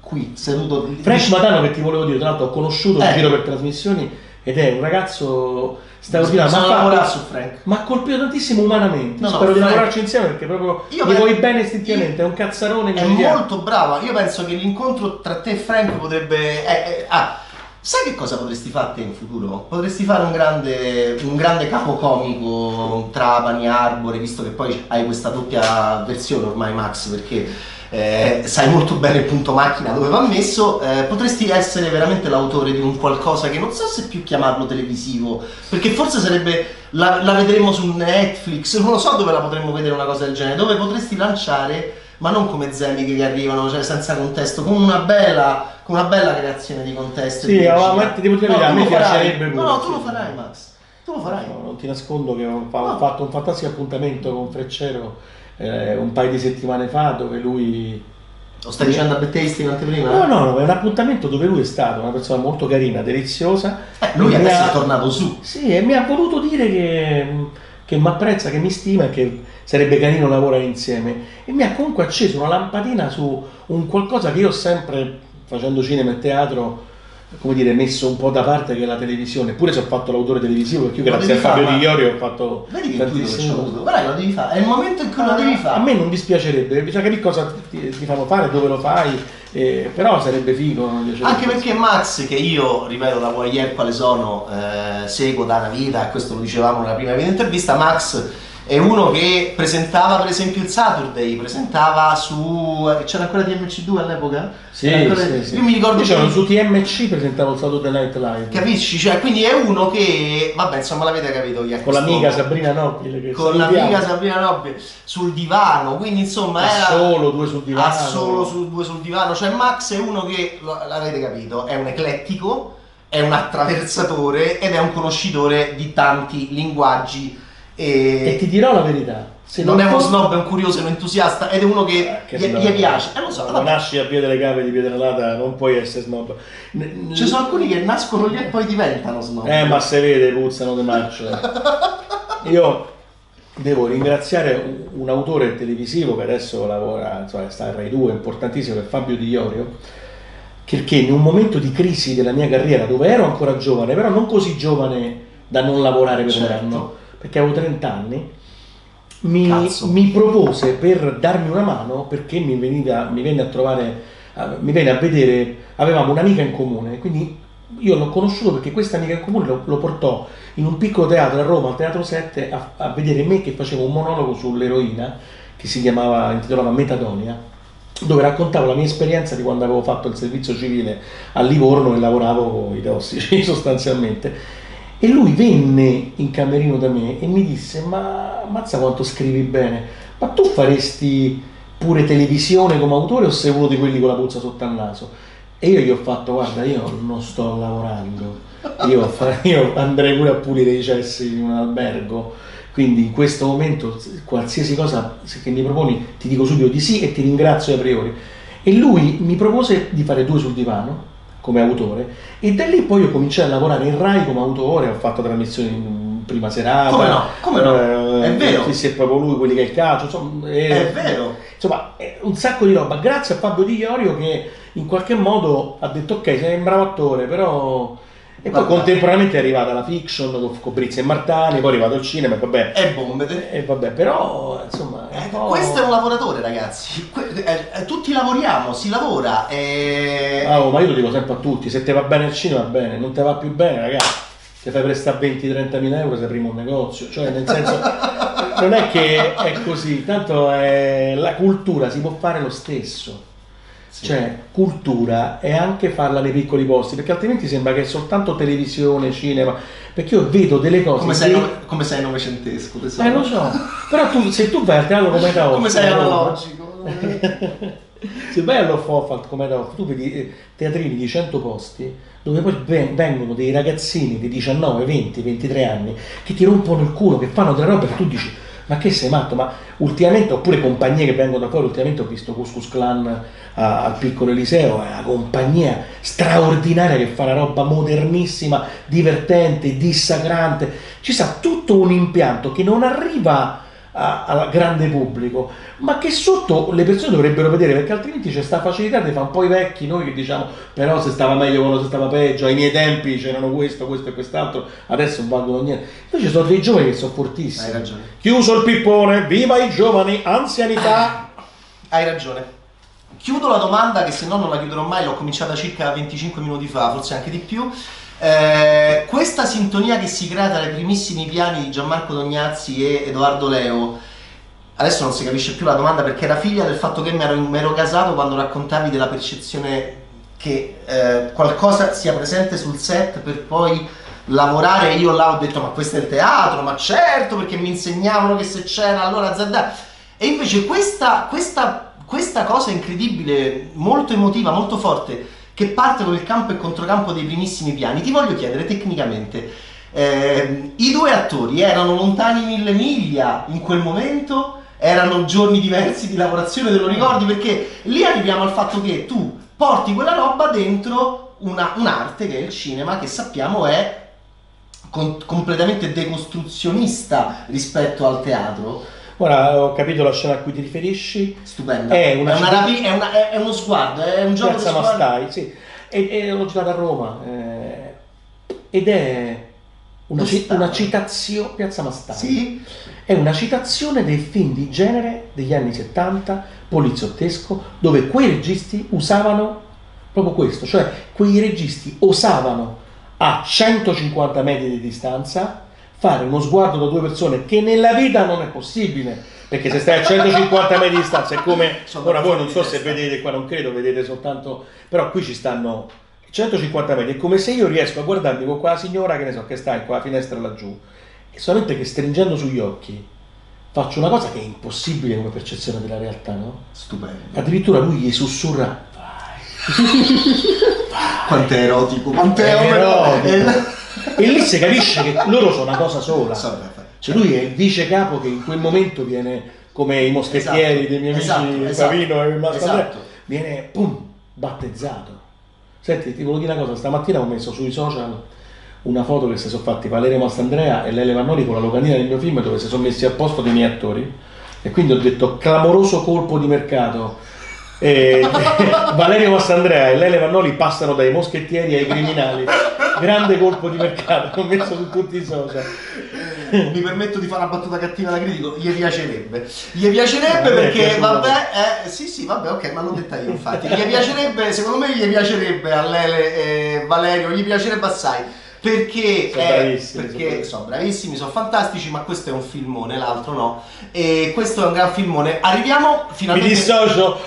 qui, seduto... Frank Matano, che ti volevo dire, tra l'altro ho conosciuto in Eh. giro per trasmissioni ed è un ragazzo straordinario, Bisogna ma ha lavorare fatto- su Frank. ma ha colpito tantissimo umanamente. No, no, Spero di Frank- lavorarci insieme perché proprio Io mi penso- vuoi bene istintivamente, è un cazzarone È meridiano. molto brava. Io penso che l'incontro tra te e Frank potrebbe. eh, eh, ah, sai che cosa potresti fare te in futuro? Potresti fare un grande, un grande capocomico tra Pani e Arbore, visto che poi hai questa doppia versione ormai, Max, perché eh, sai molto bene il punto macchina dove va messo. Eh, potresti essere veramente l'autore di un qualcosa che non so se più chiamarlo televisivo, perché forse sarebbe. La, la vedremo su Netflix, non lo so dove la potremmo vedere una cosa del genere, dove potresti lanciare, ma non come zemiche che arrivano, cioè senza contesto, con una bella, con una bella creazione di contesto. e Sì, di ma- regia. ma ti devo dire, No, a tu me lo farai. piacerebbe No, pure, no, tu sì. lo farai, Max. Tu lo farai. No, non ti nascondo che ho, fa- ho No. fatto un fantastico appuntamento con Freccero eh, un paio di settimane fa dove lui... Lo stai dicendo a Betteisti in anteprima? No, no, no, è un appuntamento dove lui è stato una persona molto carina, deliziosa. Eh, lui E mi adesso ha- è tornato su. Sì, e mi ha voluto dire che, che mi apprezza, che mi stima e che sarebbe carino lavorare insieme. E mi ha comunque acceso una lampadina su un qualcosa che io ho sempre, facendo cinema e teatro, come dire, messo un po' da parte, che è la televisione. Eppure se ho fatto l'autore televisivo, perché io Lo grazie a devi Fabio fare, Di ma- Iorio ho fatto Vedi che intuito che c'ho tantissime avuto. cose. Guarda che lo devi fare. È il momento in cui lo devi A fare. me non dispiacerebbe, bisogna capire cosa ti, ti fanno fare, dove lo fai, eh, però sarebbe figo. mi piacerebbe. Anche perché Max, che io, ripeto, da voyeur quale sono, eh, seguo da una vita, e questo lo dicevamo nella prima video intervista, Max è uno che presentava per esempio il Saturday, presentava su... c'era ancora T M C due all'epoca? Sì, C'era ancora- sì, sì. Io mi ricordo... Io c'ero che- su T M C, presentavo il Saturday Night Live. Capisci? Cioè, quindi è uno che... Vabbè, insomma, l'avete capito chi è Con questo l'amica uomo. Sabrina Nobile. Che Con salutiamo. l'amica Sabrina Nobile sul divano, quindi insomma A era... solo, due sul divano. a solo su due sul divano, cioè Max è uno che, lo- l'avete capito, è un eclettico, è un attraversatore ed è un conoscitore di tanti linguaggi e, E ti dirò la verità. Se non è uno fosse- snob, è un curioso, è un entusiasta ed è uno che, Eh, che gli, snob. gli piace. Eh lo so, Quando vabbè. nasci a Via delle Cave di Piedranata non puoi essere snob. N- Ci sono alcuni che nascono lì e poi diventano snob. Eh, ma se vede, puzzano di marcia. Io devo ringraziare un, un autore televisivo che adesso lavora, insomma, sta a Rai due, importantissimo, che è Fabio Di Iorio, perché in un momento di crisi della mia carriera, dove ero ancora giovane, però non così giovane da non lavorare per Certo. un anno, perché avevo trenta anni, mi, Cazzo. mi propose per darmi una mano, perché mi, veniva, mi venne a trovare, eh, mi venne a vedere, avevamo un'amica in comune, quindi io l'ho conosciuto perché questa amica in comune lo, lo portò in un piccolo teatro a Roma, al Teatro sette, a, a vedere me che facevo un monologo sull'eroina, che si chiamava, intitolava Metadonia, dove raccontavo la mia esperienza di quando avevo fatto il servizio civile a Livorno e lavoravo con i tossici sostanzialmente. E lui venne in camerino da me e mi disse: ma ammazza quanto scrivi bene, ma tu faresti pure televisione come autore o sei uno di quelli con la puzza sotto al naso? E io gli ho fatto: guarda, io non sto lavorando, io, fa- io andrei pure a pulire i cessi in un albergo, quindi in questo momento qualsiasi cosa che mi proponi ti dico subito di sì e ti ringrazio a priori. E lui mi propose di fare Due sul divano come autore e da lì poi io cominciai a lavorare in Rai come autore, ho fatto trasmissioni in prima serata. Come no? Come no? eh, È vero. Sì, sì, è proprio lui, quelli che è il calcio, insomma, eh, È vero. insomma, è un sacco di roba, grazie a Fabio Di Iorio che in qualche modo ha detto: ok, sei un bravo attore, però... E poi Vabbè. contemporaneamente è arrivata la fiction con, con Brizzi e Martani, poi è arrivato il cinema e vabbè, È bombete. e vabbè, però insomma è un Eh, po'... questo è un lavoratore, ragazzi. Que- eh, eh, tutti lavoriamo, si lavora. E... Ah, oh, ma io lo dico sempre a tutti: se te va bene il cinema va bene, non te va più bene, ragazzi, ti fai prestare venti trenta mila euro se aprimo un negozio, cioè nel senso non è che è così, tanto è... la cultura si può fare lo stesso. Sì. Cioè, cultura è anche farla nei piccoli posti, perché altrimenti sembra che è soltanto televisione, cinema, perché io vedo delle cose Come sei, che- nove- come sei novecentesco, tesoro? Eh, lo so, però tu, se tu vai al teatro come da Come sei analogico. se vai all'Offofalt come da tu vedi eh, teatrini di cento posti dove poi ven- vengono dei ragazzini di diciannove, venti, ventitré anni che ti rompono il culo, che fanno delle robe che tu dici: ma che sei matto? Ma ultimamente, oppure compagnie che vengono da fuori, ultimamente ho visto Cuscus Clan a- al Piccolo Eliseo, è una compagnia straordinaria che fa una roba modernissima, divertente, dissacrante, ci sta tutto un impianto che non arriva a- al grande pubblico, ma che sotto le persone dovrebbero vedere, perché altrimenti c'è sta facilità di fare un po' i vecchi, noi che diciamo però se stava meglio quando si stava peggio, ai miei tempi c'erano questo, questo e quest'altro, adesso non valgono niente. Invece sono dei giovani che sono fortissimi. Hai ragione. Chiuso il pippone, viva i giovani, anzianità. Hai ragione. Chiudo la domanda che se no non la chiuderò mai, l'ho cominciata circa venticinque minuti fa, forse anche di più. Eh, questa sintonia che si crea tra i primissimi piani di Gianmarco Tognazzi e Edoardo Leo, adesso non si capisce più la domanda perché era figlia del fatto che mi ero, mi ero casato quando raccontavi della percezione che eh, qualcosa sia presente sul set per poi lavorare. Io là ho detto ma questo è il teatro, ma certo, perché mi insegnavano che se c'era allora azzardare. E invece questa, questa, questa cosa incredibile, molto emotiva, molto forte, che parte con il campo e controcampo dei primissimi piani. Ti voglio chiedere tecnicamente, eh, i due attori erano lontani mille miglia in quel momento? Erano giorni diversi di lavorazione, te lo ricordi? Perché lì arriviamo al fatto che tu porti quella roba dentro una, un'arte che è il cinema, che sappiamo è con, completamente decostruzionista rispetto al teatro. Ora ho capito la scena a cui ti riferisci. Stupenda. È una è, una città- rapi- è, una- è- è uno sguardo, è un gioco Piazza di sguardo. Mastai, sì. E, e l'ho girato a Roma. eh, ed è una, Dove ci- sta? una citazione, Piazza Mastai. Sì? È una citazione dei film di genere degli anni settanta, poliziottesco, dove quei registi usavano proprio questo, cioè quei registi osavano a centocinquanta metri di distanza fare uno sguardo da due persone che nella vita non è possibile, perché se stai a centocinquanta metri di distanza è come, Sono ora voi non so di se testa. vedete qua, non credo, vedete soltanto, però qui ci stanno centocinquanta metri, è come se io riesco a guardarmi con quella signora che ne so che sta in quella finestra laggiù e solamente che stringendo sugli occhi faccio una cosa che è impossibile come percezione della realtà, no? Stupendo. Addirittura lui gli sussurra Quanto è erotico, quanto è È erotico. erotico. e lì si capisce che loro sono una cosa sola. Vabbè, Cioè lui è il vice capo che in quel momento viene come i moschettieri Esatto, dei miei amici esatto, esatto, Pavino e Mastro esatto. Andrea, viene pum, battezzato. Senti, ti volevo dire una cosa, stamattina ho messo sui social una foto che si sono fatti Valerio Mastandrea e Lele Vannoli con la locandina del mio film dove si sono messi a posto dei miei attori e quindi ho detto clamoroso colpo di mercato. E Valerio Mastandrea e Lele Vannoli passano dai moschettieri ai criminali, grande colpo di mercato, l'ho messo su tutti i social. Mi permetto di fare una battuta cattiva da critico, gli piacerebbe. Gli piacerebbe A me perché, piace vabbè, eh, sì sì, vabbè, ok, ma l'ho detta io infatti. Gli piacerebbe, secondo me gli piacerebbe a Lele e Valerio, gli piacerebbe assai. Perché, Sono eh, bravissimi, perché sono sono bravissimi, sono fantastici, ma questo è un filmone, l'altro no. E questo è un gran filmone. Arriviamo Mi finalmente. dissocio.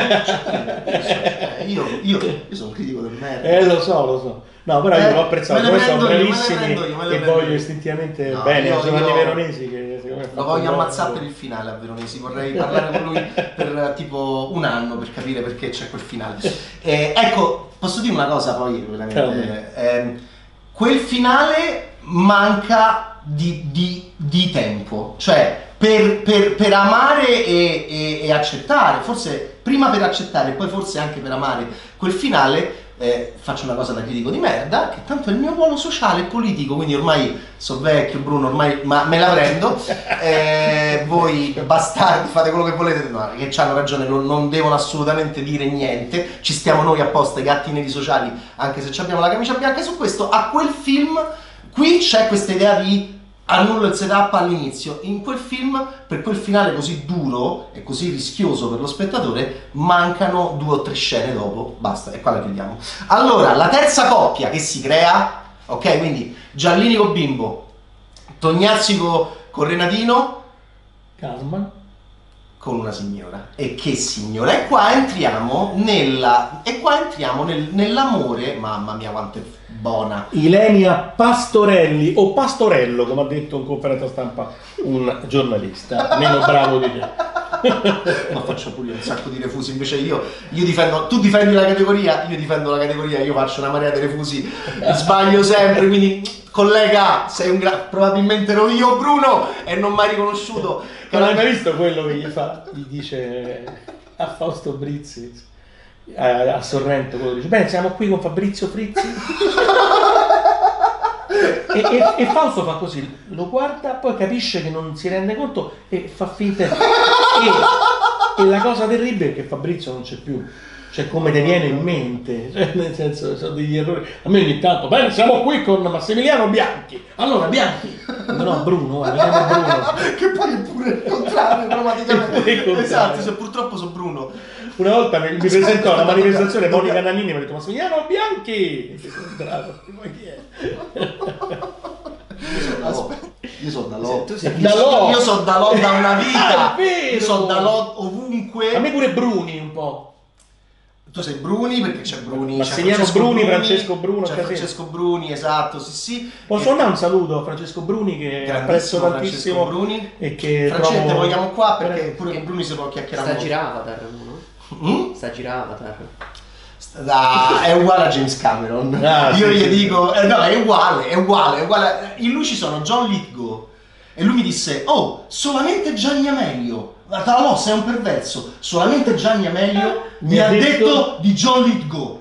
Eh, io, io, io sono un critico del merda. Eh lo so, lo so. No, però Eh, io l'ho apprezzato, me le poi sono prendo io, me le bravissimi prendo io, me le e prendo voglio io. istintivamente No, bene io- a Giovanni io- Veronesi che secondo me ha Lo fatto voglio un bel ammazzare per lavoro. il finale a Veronesi, vorrei parlare con lui per eh, tipo un anno per capire perché c'è quel finale. Eh, ecco, posso dire una cosa poi veramente. ehm, quel finale manca di, di- di tempo, cioè per, per- per amare e, e- e accettare, forse prima per accettare e poi forse anche per amare quel finale. Eh, faccio una cosa da critico di merda, che tanto è il mio ruolo sociale e politico, quindi ormai so vecchio, Bruno, ormai ma me la prendo. Eh, voi bastardi fate quello che volete, no, che hanno ragione, non, non devono assolutamente dire niente, ci stiamo noi apposta, i gatti neri sociali, anche se ci abbiamo la camicia bianca su questo. A quel film qui c'è questa idea di annullo il setup all'inizio. In quel film, per quel finale così duro e così rischioso per lo spettatore, mancano due o tre scene dopo. Basta, e qua la chiudiamo. Allora, la terza coppia che si crea, ok? Quindi Giallini con Bimbo, Tognazzi co- con Renatino, Casman. con una signora. E che signora? E qua entriamo nella. E qua entriamo nel- nell'amore. Mamma mia, quanto è buona. Ilenia Pastorelli o Pastorello, come ha detto in conferenza stampa un giornalista, meno bravo di te. Ma faccio pure io un sacco di refusi, invece io, io difendo, tu difendi la categoria, io difendo la categoria, io faccio una marea di refusi, sbaglio sempre, quindi collega, sei un gra- probabilmente ero io Bruno e non mi hai riconosciuto. Non hai mai visto quello che gli fa? Gli dice a Fausto Brizzi, a, a Sorrento, quello dice, bene, siamo qui con Fabrizio Frizzi. E, e- e Fausto fa così, lo guarda, poi capisce che non si rende conto e fa finta. E, e la cosa terribile è che Fabrizio non c'è più. Cioè, come ti viene in mente, cioè, nel senso, sono degli errori. A me ogni tanto, beh, siamo qui con Massimiliano Bianchi. Allora, Bianchi. No, Bruno, guarda, mi chiamo Bruno. Che poi è pure il contrario, grammaticalmente. È pure il contrario. Esatto, se purtroppo sono Bruno. Una volta mi, mi presentò a una manifestazione Monica Nannini e mi ha detto Massimiliano Bianchi. E sono entrato, ma chi è? Aspetta, io sono da Lò. Tu sei Da Lò. Io sono da Lò da una Ah, vita. è vero. Io sono da Lò ovunque. A me pure Bruni un po'. Tu sei Bruni perché c'è Bruni, Massimiliano c'è Francesco Bruni, Francesco Bruno, c'è Casino. Francesco Bruni, esatto, sì sì. Posso E- mandare un saluto a Francesco Bruni che Grandissimo apprezzo Francesco tantissimo Bruni. e che Francesco, trovo... te vogliamo qua perché Eh, pure con Bruni si può chiacchierare sta molto. gira Avatar, no? Mm? Sta gira Avatar. Ah, è uguale a James Cameron. Ah, Io sì, gli sì. dico, eh, no, è uguale, è uguale, è uguale. In lui ci sono John Lithgow e lui mi disse, oh, solamente Gianni Amelio. Guarda, no, sei un perverso. Solamente Gianni Amelio mi ha detto di John Lithgow.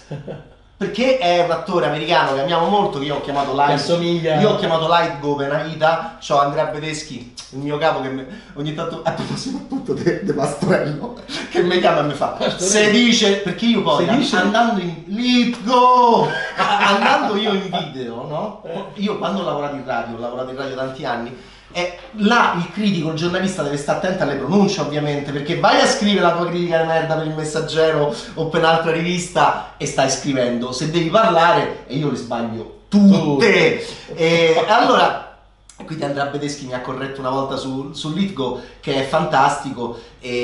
Perché è un attore americano che amiamo molto, che io ho chiamato Che Light. assomiglia... Io ho chiamato Lightgo per una vita, c'ho Andrea Bedeschi, il mio capo che mi- ogni tanto, a proposito appunto de, de Mastrello, che mi chiama e mi fa, se dice, perché io poi Se dice- andando in, Litgo, andando io in video, no? Io quando ho lavorato in radio, ho lavorato in radio tanti anni, e là il critico, il giornalista deve stare attento alle pronunce ovviamente, perché vai a scrivere la tua critica di merda per il Messaggero o per un'altra rivista e stai scrivendo, se devi parlare, e io le sbaglio tutte, e allora quindi Andrea Bedeschi mi ha corretto una volta su, su Litgo, che è fantastico,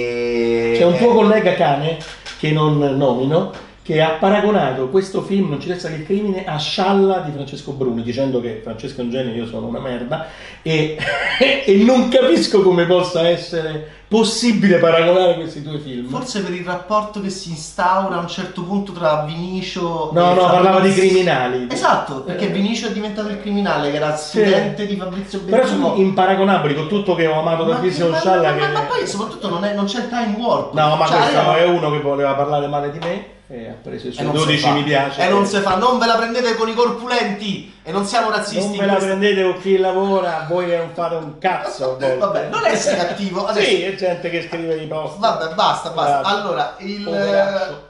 e C'è un tuo eh, collega cane, che non nomino, che ha paragonato questo film Non ci resta che il crimine a Scialla di Francesco Bruni, dicendo che Francesco è un genio, io sono una merda, e, e non capisco come possa essere possibile paragonare questi due film. forse per il rapporto che si instaura a un certo punto tra Vinicio No, e no, parlava di Fabrizio. criminali. Esatto, perché Eh. Vinicio è diventato il criminale, che era Sì. studente di Fabrizio Però Benissimo. sono imparagonabili, con tutto che ho amato Ma, tantissimo ma- Scialla. ma- che... ma poi soprattutto non, è- non c'è il time warp. No, ma Cioè, questo io- è uno che voleva parlare male di me e ha preso i e suoi non si dodici fa. mi piace. E non si fa, non ve la prendete con i corpulenti e non siamo razzisti. Non in ve la questo- prendete con chi lavora, voi che non fate un cazzo. a volte. Vabbè, non essere cattivo. Adesso... Sì, è gente che scrive i post. Vabbè, basta, basta. Bravo. Allora, il... Poveraccio.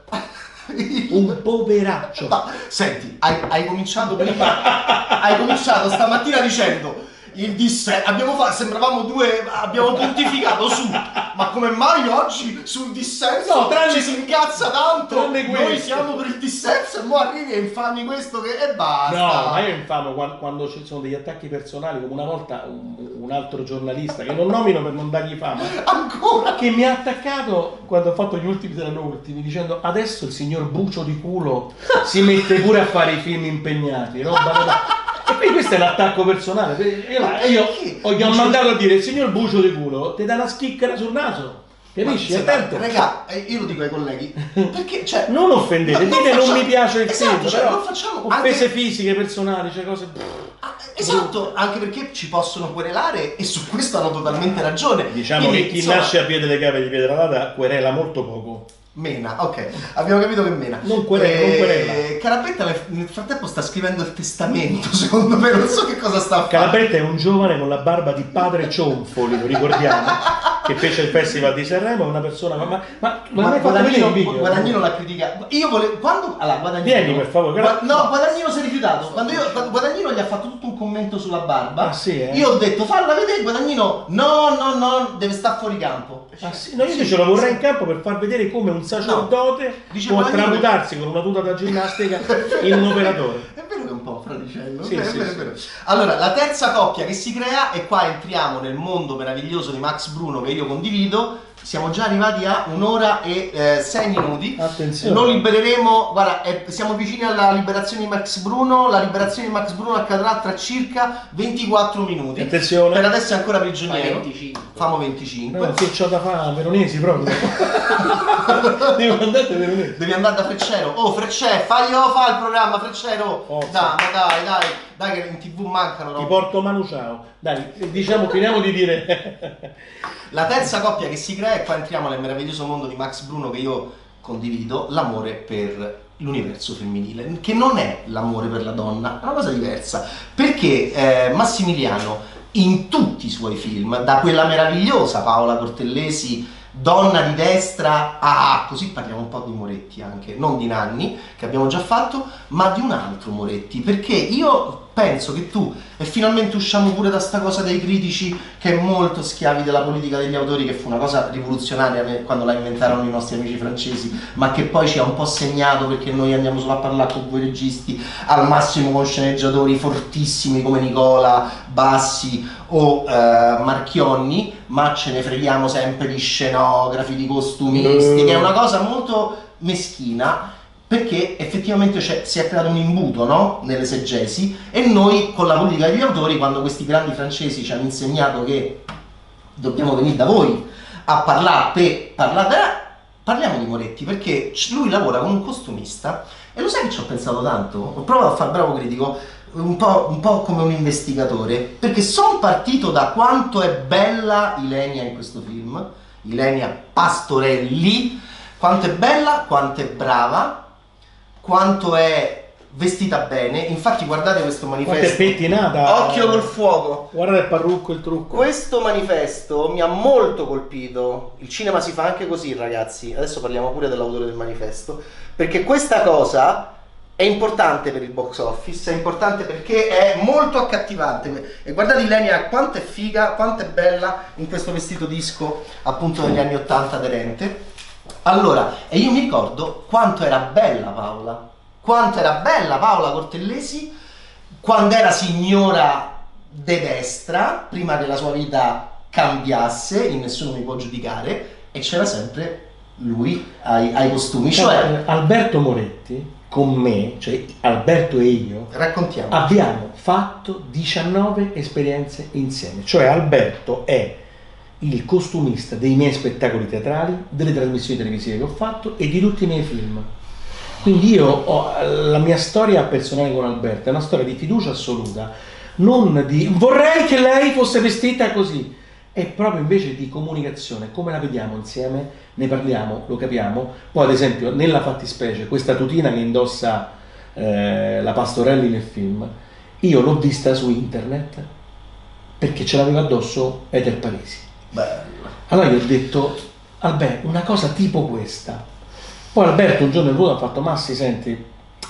il- Un poveraccio. Ma, senti, hai, hai cominciato prima, hai cominciato stamattina dicendo il dissenso, abbiamo fatto, sembravamo due, abbiamo pontificato su, ma come mai oggi sul dissenso No, tranne- ci si incazza tanto, tranne noi questo. siamo per il dissenso e mo arrivi e infami questo che e basta. No, ma io infamo quando, quando ci sono degli attacchi personali, come una volta un, un altro giornalista, che non nomino per non dargli fama, Ancora? che mi ha attaccato quando ho fatto gli ultimi saranno ultimi, dicendo adesso il signor Bucio di culo si mette pure a fare i film impegnati, roba da... E quindi questo è un attacco personale. Io, io, io gli ho mandato a dire il signor Bucio di culo ti dà una schicchera sul naso, capisci? Ma, Attento. raga, eh, io lo dico ai colleghi, perché cioè Non offendete, No, non dite non facciamo- mi piace il esatto, film, cioè, però non facciamo offese anche- fisiche, personali, cioè cose... Ah, esatto, anche perché ci possono querelare e su questo hanno totalmente ragione. Diciamo Quindi, che chi insomma, nasce a piede le cave di Pietralata querela molto poco. Mena, ok, abbiamo capito che mena. Non querela, non querela. Carabetta nel, nel frattempo sta scrivendo il testamento, secondo me, non so che cosa sta a fare. Calabretta è un giovane con la barba di padre Cionfoli, lo ricordiamo, che fece il Festival di Sanremo, è una persona... Ma, ma, ma non Ma hai fatto vedere Guadagnino, un video? Guadagnino l'ha criticato. Io volevo. Quando. Allora, Guadagnino. Vieni, per favore. Gua- no, Guadagnino si è rifiutato. Quando io. quando Guadagnino gli ha fatto tutto un commento sulla barba. Ah, sì, eh? Io ho detto falla vedere. Guadagnino. No, no, no, deve stare fuori campo. Ah, sì? No, io invece lo vorrei in campo per far vedere come un sacerdote Dice può Guadagnino- tramutarsi con una tuta da ginnastica in un operatore. È vero che è un po' un fraticello. Sì, è vero, sì, è vero, sì. è vero. Allora, la terza coppia che si crea, e qua entriamo nel mondo meraviglioso di Max Bruno che io condivido. Siamo già arrivati a un'ora e eh, sei minuti. Attenzione. Lo libereremo, guarda, è- siamo vicini alla liberazione di Max Bruno. La liberazione di Max Bruno accadrà tra circa ventiquattro minuti. Attenzione. Per adesso è ancora Fai prigioniero. venticinque. Famo venticinque. No, che c'ho da fare, veronesi proprio. Devo andare a veronesi. Devi andare da Freccero. Oh, Freccè, faglielo fa il programma, Freccero. Forza. Dai, ma dai, dai, dai che in tv mancano. Ti No? porto Manu Ciao. Dai, diciamo, finiamo di dire... La terza coppia che si crea, e qua entriamo nel meraviglioso mondo di Max Bruno che io condivido, l'amore per l'universo femminile, che non è l'amore per la donna, è una cosa diversa, perché eh, Massimiliano in tutti i suoi film, da quella meravigliosa Paola Cortellesi, Donna di destra, ah, così parliamo un po' di Moretti anche, non di Nanni, che abbiamo già fatto, ma di un altro Moretti, perché io penso che tu, e finalmente usciamo pure da sta cosa dei critici che è molto schiavi della politica degli autori, che fu una cosa rivoluzionaria quando la inventarono i nostri amici francesi, ma che poi ci ha un po' segnato perché noi andiamo solo a parlare con voi registi, al massimo con sceneggiatori fortissimi come Nicola, Bassi o eh, Marchionni, ma ce ne freghiamo sempre di scenografi, di costumisti, che è una cosa molto meschina, perché effettivamente si è creato un imbuto, no? Nell'esegesi, e noi con la politica degli autori, quando questi grandi francesi ci hanno insegnato che dobbiamo venire da voi a parlare per parlare, parliamo di Moretti, perché lui lavora come un costumista, e lo sai che ci ho pensato tanto? Ho provato a fare bravo critico, un po', un po' come un investigatore, perché sono partito da quanto è bella Ilenia in questo film, Ilenia Pastorelli, quanto è bella, quanto è brava, quanto è vestita bene. Infatti guardate questo manifesto, quanto è pettinata, occhio col fuoco, guarda il parrucco, il trucco. Questo manifesto mi ha molto colpito. Il cinema si fa anche così, ragazzi. Adesso parliamo pure dell'autore del manifesto, perché questa cosa è importante per il box office, è importante perché è molto accattivante. E guardate Ilenia quanto è figa, quanto è bella in questo vestito disco appunto degli anni ottanta aderente. Allora, e io mi ricordo quanto era bella Paola, quanto era bella Paola Cortellesi quando era signora de destra, prima che la sua vita cambiasse, in Nessuno mi può giudicare, e c'era sempre lui ai, ai costumi. Cioè, Alberto Moretti con me, cioè Alberto e io, raccontiamo, abbiamo fatto diciannove esperienze insieme. Cioè Alberto è il costumista dei miei spettacoli teatrali, delle trasmissioni televisive che ho fatto e di tutti i miei film. Quindi io ho la mia storia personale con Alberto, è una storia di fiducia assoluta, non di vorrei che lei fosse vestita così, è proprio invece di comunicazione, come la vediamo insieme, ne parliamo, lo capiamo. Poi ad esempio nella fattispecie questa tutina che indossa eh, la Pastorelli nel film, io l'ho vista su internet perché ce l'aveva addosso Eder Parisi. bello. Allora gli ho detto, Alberto, una cosa tipo questa. Poi Alberto un giorno in ruolo ha fatto, Massi, senti,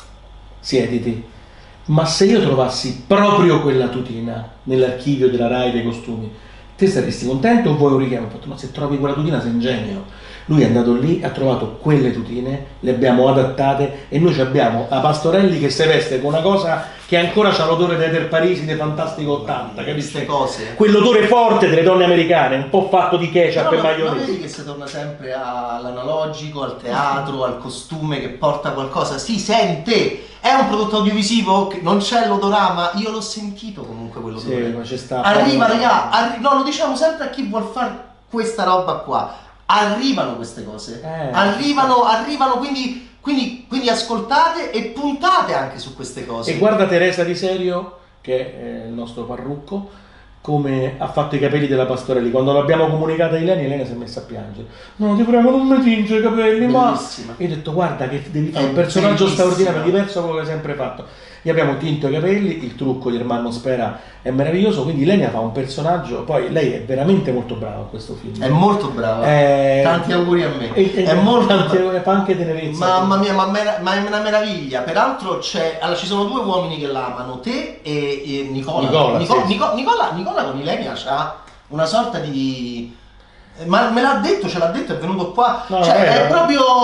siediti, ma se io trovassi proprio quella tutina nell'archivio della Rai dei costumi, te saresti contento o vuoi un richiamo? Ho fatto, ma se trovi quella tutina sei un genio. Lui è andato lì, ha trovato quelle tutine, le abbiamo adattate e noi abbiamo la Pastorelli che si veste con una cosa che ancora ha l'odore di Eder Parisi di Fantastico ottanta, capisci? Queste cose. Quell'odore forte delle donne americane, un po' fatto di ketchup Però e ma, ma maionese. vedi che si torna sempre all'analogico, al teatro, al costume che porta qualcosa, si sente, è un prodotto audiovisivo, che non c'è l'odorama, io l'ho sentito comunque quell'odore. Sì, ma c'è sta. Arriva, raga, arri- no, lo diciamo sempre a chi vuol fare questa roba qua, arrivano queste cose, Eh, arrivano, arrivano, quindi, quindi, quindi ascoltate e puntate anche su queste cose. E guarda Teresa Di Serio, che è il nostro parrucco, come ha fatto i capelli della Pastorelli. Quando l'abbiamo comunicata a Ilenia, Ilenia si è messa a piangere. No, ti prego, non mi tinge i capelli, ma... Bellissima. Io ho detto, guarda che devi fare È un personaggio bellissima. straordinario, diverso da quello che hai sempre fatto. Gli abbiamo tinto i capelli, il trucco di Ermanno Spera è meraviglioso, quindi Ilenia fa un personaggio, poi lei è veramente molto brava in questo film. È molto brava, Eh, tanti auguri a me. e- e- È molto tanti- brava. fa anche tenerezza. Mamma mia, ma, mera- ma è una meraviglia. Peraltro c'è, allora, ci sono due uomini che la amano, te e, e Nicola. Nicola, Nico- sì. Nico- Nicola, Nicola con Ilenia c'ha una sorta di... Ma me l'ha detto, ce l'ha detto, è venuto qua. No, cioè, è è vero.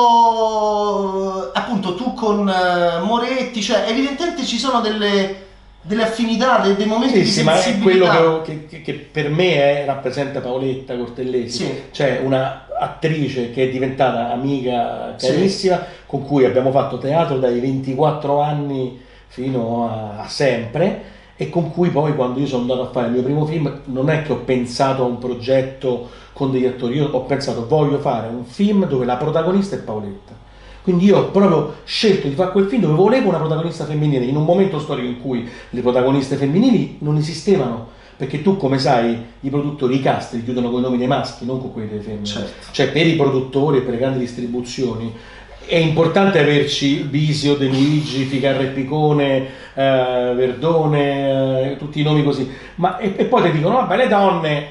proprio... Appunto, tu con eh, Moretti, cioè, evidentemente ci sono delle, delle affinità, dei, dei momenti Sì, di sì, ma è sensibilità. quello che, che- che per me è- rappresenta Paoletta Cortellesi, Sì. cioè una attrice che è diventata amica Sì. carissima, con cui abbiamo fatto teatro dai ventiquattro anni fino a, a sempre, e con cui poi quando io sono andato a fare il mio primo film non è che ho pensato a un progetto con degli attori, io ho pensato voglio fare un film dove la protagonista è Paoletta. Quindi io ho proprio scelto di fare quel film dove volevo una protagonista femminile in un momento storico in cui le protagoniste femminili non esistevano, perché tu come sai i produttori, i cast li chiudono con i nomi dei maschi, non con quelli delle femmine. Certo. Cioè per i produttori e per le grandi distribuzioni è importante averci Bisio, De Luigi, Ficarra e Picone, eh, Verdone, eh, tutti i nomi così, ma e, e poi ti dicono vabbè le donne,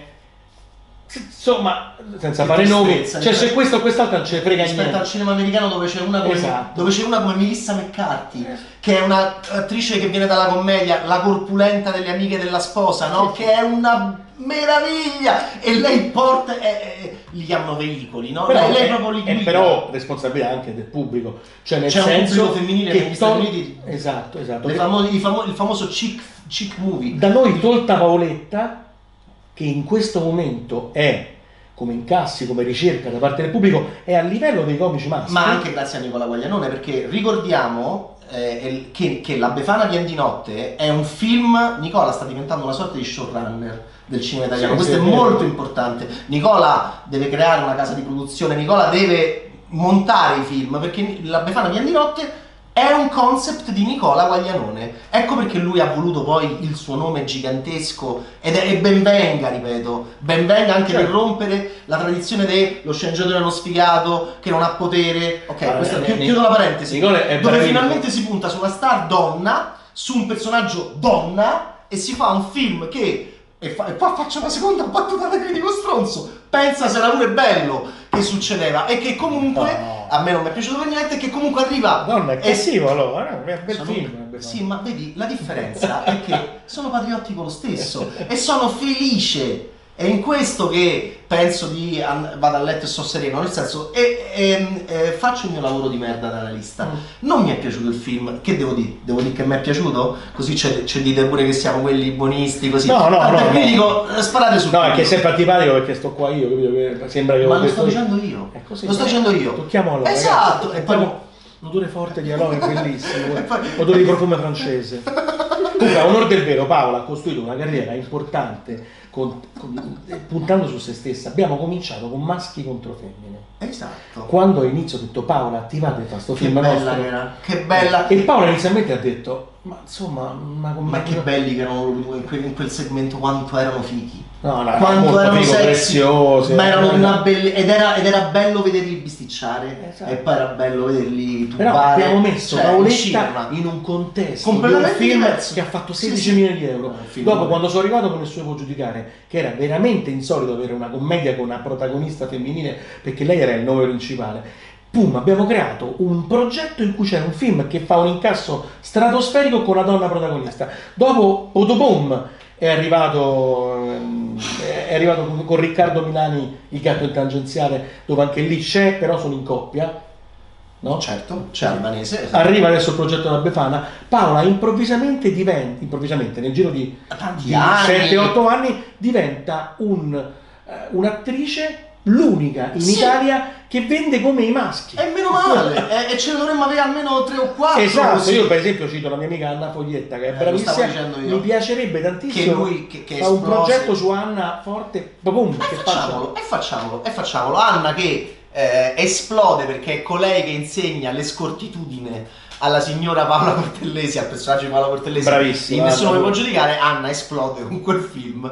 insomma, senza Che fare nomi, tristezza, cioè cioè- c'è questo o quest'altro, non ce ne frega rispetto niente. al cinema americano dove c'è una come, Esatto. dove c'è una come Melissa McCarthy, che è un'attrice che viene dalla commedia, la corpulenta delle amiche della sposa, no? Che è una meraviglia, e lei porta, eh, eh, li chiamano veicoli, no? Però, lei, lei è, proprio li è guida. però responsabilità anche del pubblico, cioè nel C'è un senso pubblico femminile che negli Stati tol- Uniti. esatto, esatto. Le famo- i famo- il famoso chick, chick movie. Da noi tolta Paoletta, che in questo momento è come incassi, come ricerca da parte del pubblico, è a livello dei comici maschi. Ma anche grazie a Nicola Guaglianone, perché ricordiamo eh, che, che La Befana viene di notte è un film. Nicola sta diventando una sorta di showrunner del cinema italiano, Sì, questo sì, è è vero. molto importante. Nicola deve creare una casa di produzione, Nicola deve montare i film, perché La Befana viene di notte è un concept di Nicola Guaglianone. Ecco perché lui ha voluto poi il suo nome gigantesco, ed è, e ben venga, ripeto, ben venga anche Certo. per rompere la tradizione dello sceneggiatore è uno sfigato che non ha potere. Ok, Allora, questo, eh, chi- Nic- chiudo la parentesi. Nicola è Dove bravissimo. finalmente si punta su una star donna, su un personaggio donna, e si fa un film che, e, fa- e qua faccio una seconda battuta da critico stronzo, pensa se era pure bello che succedeva, e che comunque No. a me non mi è piaciuto per niente, che comunque arriva. Madonna, è e- cattivo allora, è un bel sono- film. è un bel Sì, film. ma vedi, la differenza è che sono patriottico lo stesso e sono felice. È in questo che penso di an- vado a letto e sto sereno, nel senso, e, e- e faccio il mio lavoro di merda da analista. Mm. Non mi è piaciuto il film, che devo dire? Devo dire che mi è piaciuto? Così c'è, c'è dite pure che siamo quelli buonisti, così. No, no, Tant'è no, che no. dico, eh, sparate su No, è tutto. che è sempre antipatico perché sto qua io, capito? Che sembra che Ma ho lo detto sto dicendo io. È così. Lo sto dicendo io. Tocchiamo allora. Esatto, ragazzi. e poi- Tocchiamo l'odore forte di Aloe, è bellissimo. E poi- Odore di profumo francese. Comunque, a onor del vero, Paola ha costruito una carriera importante con- con- eh, puntando su se stessa. Abbiamo cominciato con maschi contro femmine. Esatto. Quando all'inizio ho detto Paola, attivate fa sto Che film bella nostro. che era. Che bella. E Paola inizialmente ha detto, ma insomma, ma, Ma che belli che erano loro due in quel, in quel segmento, quanto erano fichi. No, no, Quanto molto erano figo, sexy, preziosi. ma erano di Eh, una belle- ed, era, ed era bello vederli bisticciare, Esatto. e poi era bello vederli Però tubare. abbiamo messo Cioè, Paoletta cinema. in un contesto Completamente di un film diverso. che ha fatto Sì, sedici sì. milioni di euro. No, un film Dopo, bello. quando sono arrivato con Nessuno può giudicare, che era veramente insolito avere una commedia con una protagonista femminile, perché lei era il nome principale. Pum, abbiamo creato un progetto in cui c'era un film che fa un incasso stratosferico con una donna protagonista. Dopo Otopom è arrivato, ehm, è arrivato con, con Riccardo Milani, Il gatto in tangenziale, dove anche lì c'è, però sono in coppia. No? Certo, c'è Albanese. esatto. Arriva adesso il progetto della Befana. Paola improvvisamente diventa, improvvisamente nel giro di, Tanti di anni. sette otto anni diventa un, eh, un'attrice, l'unica in Sì. Italia che vende come i maschi. E meno male, e, e ce ne dovremmo avere almeno tre o quattro. Esatto, così. io per esempio cito la mia amica Anna Foglietta che è Eh, lo stavo bravissima, dicendo io. mi piacerebbe Che tantissimo lui che, che fa un esplose. progetto su Anna forte, boom, E che faccia facciamolo, e facciamolo, e facciamolo. Anna che eh, esplode perché è colei che insegna le scortitudine alla signora Paola Cortellesi, al personaggio di Paola Cortellesi. Bravissima, In Nessuno Anna. mi può giudicare. Anna esplode con quel film.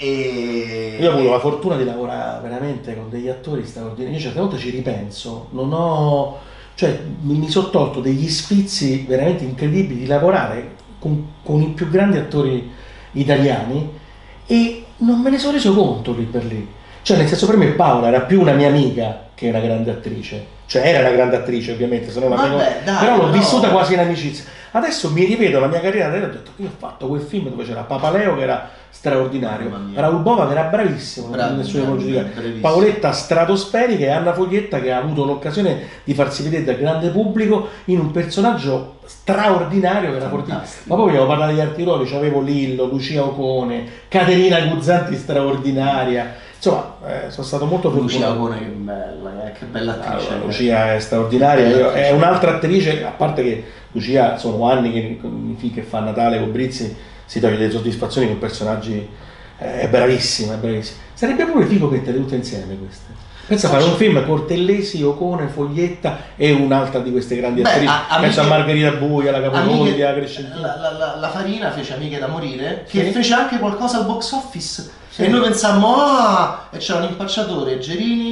E... Io ho avuto la fortuna di lavorare veramente con degli attori straordinari. Io certe volte ci ripenso, non ho, cioè mi, mi sono tolto degli sfizi veramente incredibili di lavorare con, con i più grandi attori italiani e non me ne sono reso conto lì per lì. Cioè, nel senso, per me Paola era più una mia amica che una grande attrice. Cioè, era una grande attrice, ovviamente, se no Vabbè, amico, dai, però l'ho no. vissuta quasi in amicizia. Adesso mi rivedo la mia carriera e ho detto, io ho fatto quel film dove c'era Papaleo che era straordinario, Mamma mia. Raul Bova che era bravissimo, Bravi, nessuno può bravi, giudicare. bravissimo. Paoletta stratosferica e Anna Foglietta che ha avuto l'occasione di farsi vedere dal grande pubblico in un personaggio straordinario che era fortissimo. Fantastico. Ma poi vogliamo parlare degli altri ruoli, c'avevo Lillo, Lucia Ocone, Caterina Guzzanti straordinaria. Insomma, eh, sono stato molto Lucia fortunato. Agone, che bella, eh, che bella attrice. Allora, Lucia è straordinaria, io- è un'altra attrice, a parte che Lucia sono anni che con i film che fa Natale con Brizzi si toglie delle soddisfazioni con personaggi, eh, è bravissima, è bravissima. Sarebbe pure figo mettere tutte insieme queste. Pensa a fare un film Cortellesi, Ocone, Foglietta e un'altra di queste grandi Beh, attrici. a- Penso a amiche- Margherita Buia, la Capoglia, la Amiche- Crescentina. la, la, la, la Farina fece Amiche da morire, che Sì. fece anche qualcosa al box office. Sì. E noi pensammo, ah, e c'era un impacciatore, Gerini,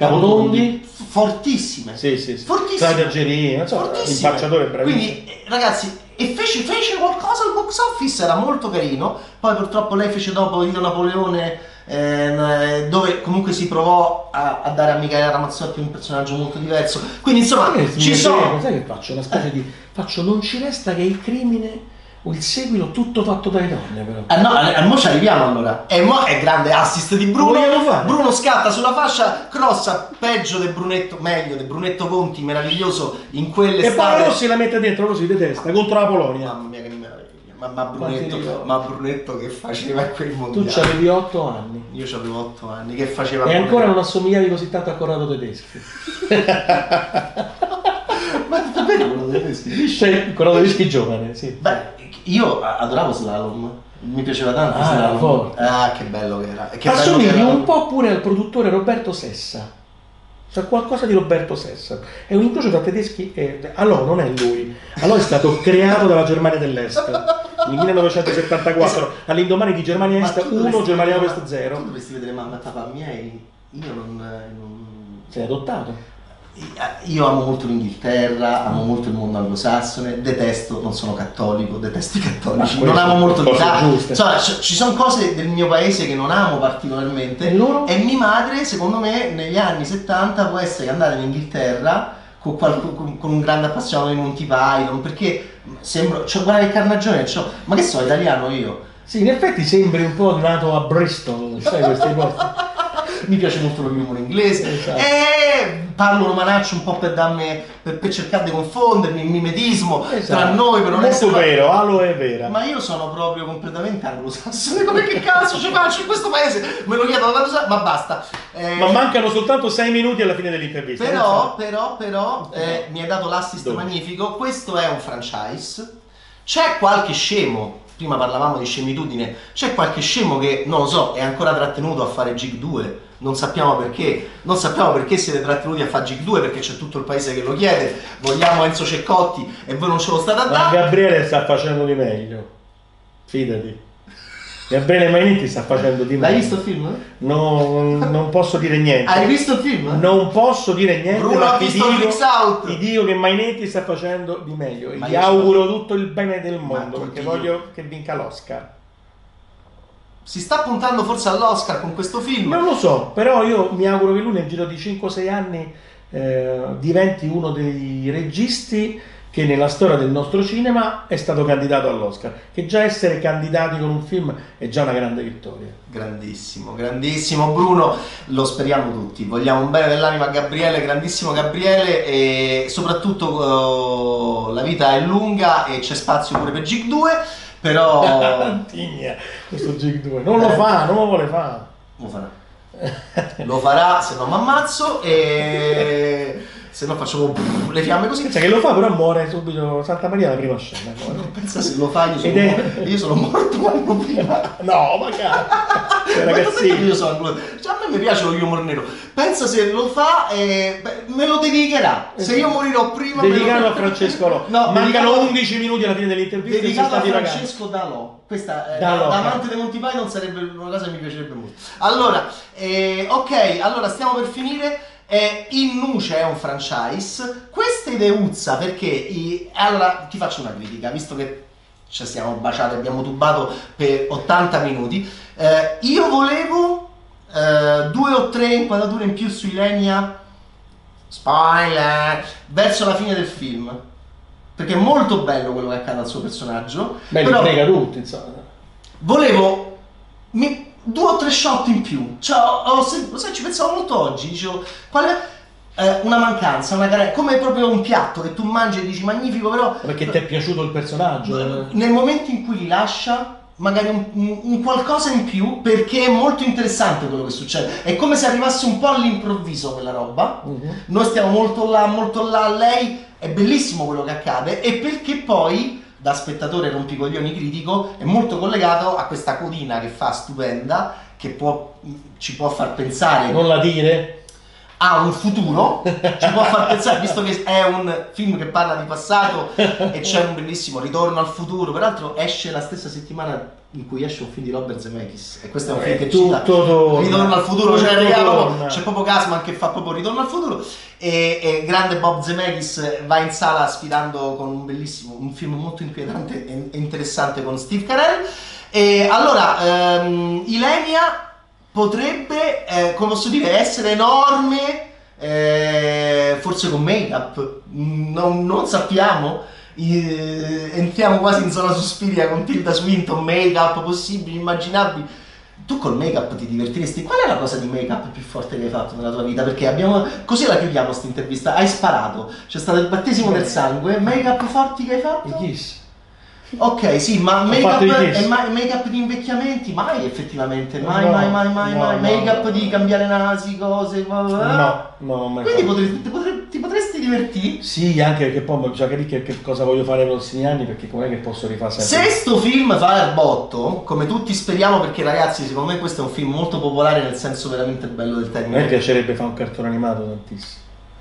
Capotondi. Fortissime. Sì, sì, sì. Fortissime. Claudia Gerini, non so, Fortissime. l'impacciatore è bravissimo. Quindi, eh, ragazzi, e fece, fece qualcosa al box office, era molto carino. Poi purtroppo lei fece dopo Io Napoleone, eh, dove comunque si provò a, a dare a Michaela Ramazzotti un personaggio molto diverso. Quindi insomma, Sai che ci mi sono... piace- sai che faccio? Una specie di... Faccio non ci resta che il crimine o il seguito tutto fatto dalle donne, però. Ah no, eh, mo ci arriviamo allora. E mo è grande assist di Bruno. Vogliamo fare? Bruno scatta sulla fascia, crossa, peggio del Brunetto, meglio del Brunetto Conti, meraviglioso in quelle E Paolo strade. Rossi la mette dentro così di testa contro la Polonia. Mamma mia che meraviglia. Ma, ma Quanti Brunetto, ricordi? ma Brunetto che faceva a quel Tu mondiale. avevi otto anni Io avevo otto anni, che faceva e Brunetto? ancora non assomigliavi così tanto a Corrado Tedeschi. Ma davvero quello tedeschi? Sei Corrado Tedeschi giovane, sì. Beh, io adoravo slalom. Mi piaceva tanto Ah, slalom. forte. Ah, che bello che era. Che bello che Assomigli era. un po' pure al produttore Roberto Sessa. C'è qualcosa di Roberto Sessa. È un incrocio tra tedeschi e... Allora, non è lui. Allora è stato creato dalla Germania dell'Est. Nel millenovecentosettantaquattro, all'indomani di Germania Ma Est tu uno, dovresti Germania vedere- Ovest zero. Tu dovresti vedere mamma e papà miei. Io non, non- Sei adottato. Io amo molto l'Inghilterra, amo molto il mondo anglosassone, detesto, non sono cattolico, detesto i cattolici, Ma non queste amo molto sono cose l'Italia. giuste. Insomma, c- ci sono cose del mio paese che non amo particolarmente. E loro? E mia madre, secondo me, negli anni settanta può essere andata in Inghilterra con, qualcu- con- con un grande appassionato di Monty Python, perché sembro, cioè, guarda che carnagione, c'ho- ma che so, italiano io. Sì, in effetti sembri un po' nato a Bristol, sai questi posti. Mi piace molto l'umore inglese Esatto. e parlo romanaccio un po' per, darmi, per, per cercare di confondermi, il mimetismo tra noi per non Molto essere... vero, Alo è vera. Ma io sono proprio completamente anglosassone, come che cazzo ci faccio in questo paese? Me lo chiedo da quando sa- ma basta. Eh, Ma mancano soltanto sei minuti alla fine dell'intervista. però, però, però, eh, mi hai dato l'assist Dove? magnifico, questo è un franchise, c'è qualche scemo, prima parlavamo di scemmitudine, c'è qualche scemo che, non lo so, è ancora trattenuto a fare Gig due, non sappiamo perché, non sappiamo perché siete trattenuti a fare Gig due, perché c'è tutto il paese che lo chiede, vogliamo Enzo Ceccotti e voi non ce lo state a Ma dare. Gabriele sta facendo di meglio. Fidati. Gabriele Mainetti sta facendo di meglio. L'hai visto il film? No, non posso dire niente. Hai visto il film? Non posso dire niente, Bruno ma ha ti visto dico, Freaks Out. ti dico che Mainetti sta facendo di meglio e Ma gli io auguro tutto il bene del Ma mondo tu perché ti- voglio che vinca l'Oscar. Si sta puntando forse all'Oscar con questo film? Non lo so, però io mi auguro che lui nel giro di cinque sei anni eh, diventi uno dei registi che nella storia del nostro cinema è stato candidato all'Oscar. Che già essere candidati con un film è già una grande vittoria. Grandissimo, grandissimo Bruno, lo speriamo tutti, vogliamo un bene dell'anima a Gabriele, grandissimo Gabriele e soprattutto oh, la vita è lunga e c'è spazio pure per Gig due, però Tigna, questo Gig due. Non lo fa, non lo vuole fare. lo farà, lo farà se non mi ammazzo e se no facciamo le fiamme così. Pensa che lo fa, però muore subito Santa Maria la prima scena. Pensa se lo fa, io sono, Ed è- io sono morto un anno prima. No, magari. Ma Ragazzino. io sono anglo- cioè, a me mi piace lo humor nero. Pensa se lo fa e beh, me lo dedicherà. Se io morirò prima me lo- Dedicato a Francesco Lo. No, Mancano dedicato- undici minuti alla fine dell'intervista e si dedicato sta a divagando. Francesco Dalò. Questa è Dalò. da amante dei Monty Python sarebbe una cosa che mi piacerebbe molto. Allora, eh, ok, allora stiamo per finire. Eh, In Nuce è un franchise. Questa ideuzza perché i- allora ti faccio una critica, visto che ci siamo baciati, abbiamo tubato per ottanta minuti. Eh, io volevo eh, due o tre inquadrature in più su Ilenia, spoiler, verso la fine del film. Perché è molto bello quello che accade al suo personaggio. Beh, li però frega tutti, insomma. volevo mi- due o tre shot in più. Cioè, ho, ho sen- lo sai, ci pensavo molto oggi. Dicevo, qual è eh, una mancanza, una care- come proprio un piatto che tu mangi e dici magnifico, però Perché ti è piaciuto il personaggio? eh? nel momento in cui li lascia magari un, un- un qualcosa in più, perché è molto interessante quello che succede, è come se arrivasse un po' all'improvviso quella roba. Mhm. Noi stiamo molto là, molto là, lei è bellissimo quello che accade e perché poi da spettatore rompicoglioni critico è molto collegato a questa codina che fa stupenda, che può, ci può far pensare Non la dire? ha un futuro, ci può far pensare, visto che è un film che parla di passato e c'è un bellissimo Ritorno al futuro, peraltro esce la stessa settimana in cui esce un film di Robert Zemeckis e questo è un film che cita Ritorno al futuro, c'è, regalo, c'è proprio Gasman che fa proprio Ritorno al futuro e, e grande Bob Zemeckis va in sala sfidando con un bellissimo, un film molto inquietante e interessante con Steve Carell. E allora ehm, Ilenia potrebbe, eh, come posso dire, essere enorme, eh, forse con make-up, non, non sappiamo, eh, entriamo quasi in zona Suspiria con Tilda Swinton, make-up possibili, immaginabili. Tu col make-up ti divertiresti? Qual è la cosa di make-up più forte che hai fatto nella tua vita? Perché abbiamo, così la chiudiamo questa intervista, hai sparato, c'è stato il battesimo del sangue, make-up forti che hai fatto? I Kiss. Ok, sì, ma make-up e ma- make-up di invecchiamenti? Mai effettivamente, mai, no, mai, mai, mai, no, mai. no, make-up no. di cambiare nasi, cose. No, no, non mai Quindi fatto. potresti, ti, potresti, ti potresti divertire? Sì, anche perché poi già capire che, che cosa voglio fare nei prossimi anni, perché com'è che posso rifare sempre. Se sto film va al botto, come tutti speriamo, perché ragazzi, secondo me questo è un film molto popolare nel senso veramente bello del A me termine. piacerebbe fare un cartone animato tantissimo.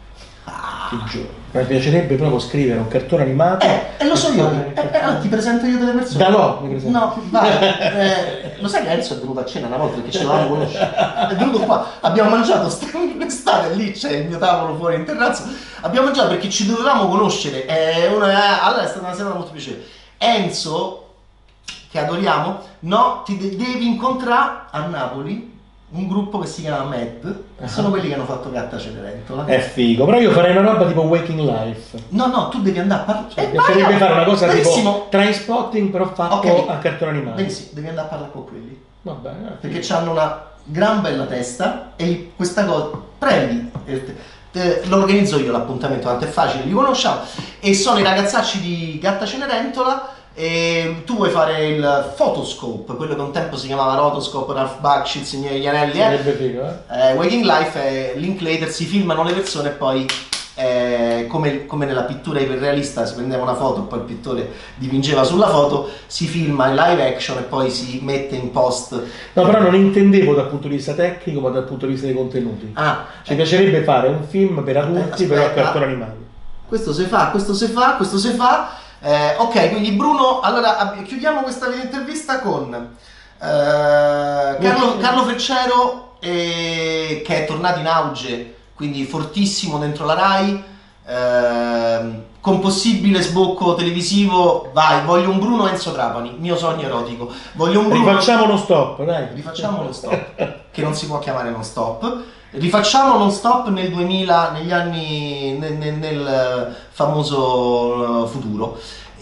Ah. Ti giuro. Mi piacerebbe proprio scrivere un cartone animato. Eh, e lo so io, fare- eh, eh, ti presento io delle persone. Da no, mi presento. No, vai. Eh, lo sai che Enzo è venuto a cena una volta perché ce l'avevamo conosciuto. È venuto qua, abbiamo mangiato l'estate, lì c'è il mio tavolo fuori in terrazzo. Abbiamo mangiato perché ci dovevamo conoscere. Eh, una, eh, allora è stata una sera molto piacevole. Enzo, che adoriamo, no, ti de- devi incontrare a Napoli un gruppo che si chiama Mad. Ah. Sono quelli che hanno fatto Gatta Cenerentola. È figo, però io farei una roba tipo Waking Life. No, no, tu devi andare a parlare. Cioè, mi piacerebbe fare una cosa benissimo. tipo Trainspotting però fatto Ok. a cartone animato. Benissimo, devi andare a parlare con quelli. Va bene. Perché hanno una gran bella testa e questa cosa prendi, eh, eh, lo organizzo io l'appuntamento, tanto è facile, li conosciamo e sono i ragazzacci di Gatta Cenerentola e tu vuoi fare il photoscope, quello che un tempo si chiamava rotoscope, Ralph Bakshi, Signore gli Anelli, eh? Sarebbe figo, eh? Eh, Waking Life è Linklater, si filmano le persone e poi eh, come, come nella pittura iperrealista si prendeva una foto e poi il pittore dipingeva sulla foto, si filma in live action e poi si mette in post. No, però non intendevo dal punto di vista tecnico, ma dal punto di vista dei contenuti. Ah, Ci piacerebbe fare un film per adulti, però a aspetta. cartone animato. questo si fa, questo si fa, questo si fa. Eh, ok, quindi Bruno, allora ab- chiudiamo questa intervista con eh, Carlo, Carlo Freccero eh, che è tornato in auge, quindi fortissimo dentro la Rai, eh, con possibile sbocco televisivo. Vai, voglio un Bruno Enzo Trapani, mio sogno erotico. Voglio un Bruno. Rifacciamo lo stop, dai. Rifacciamo lo stop, che non si può chiamare non stop. Rifacciamo non stop nel duemila, negli anni, nel, nel- nel famoso uh, futuro.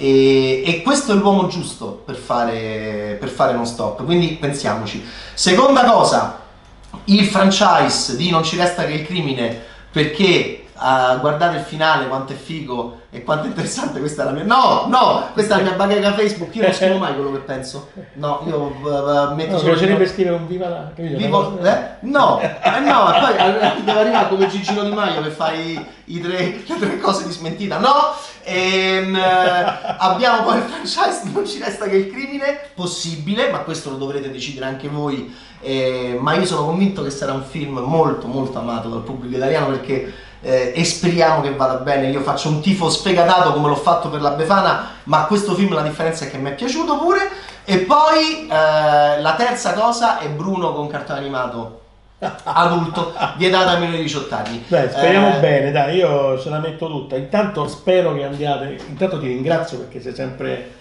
E, e questo è l'uomo giusto per fare, per fare non stop, quindi pensiamoci. Seconda cosa, il franchise di Non ci resta che il crimine, perché uh, guardate il finale, quanto è figo e quanto è interessante. Questa è la mia... No, no, questa è la mia bacheca Facebook, io non scrivo mai quello che penso. No, io uh, metto No, mi solo... piacerebbe scrivere un viva la... capito? Vivo, Una cosa- eh? No, eh no, e poi eh, devo arrivare come Gigino Di Maio che fa i, i tre, le tre cose di smentita. No, ehm, eh, abbiamo poi il franchise di Non ci resta che il crimine, possibile, ma questo lo dovrete decidere anche voi. Eh, ma io sono convinto che sarà un film molto molto amato dal pubblico italiano perché eh, e speriamo che vada bene. Io faccio un tifo sfegatato come l'ho fatto per la Befana, ma questo film la differenza è che mi è piaciuto pure. E poi eh, la terza cosa è Bruno con cartone animato adulto, vietata a meno di diciotto anni. Dai, speriamo Eh, bene, dai, io ce la metto tutta. Intanto spero che andiate. Intanto ti ringrazio perché sei sempre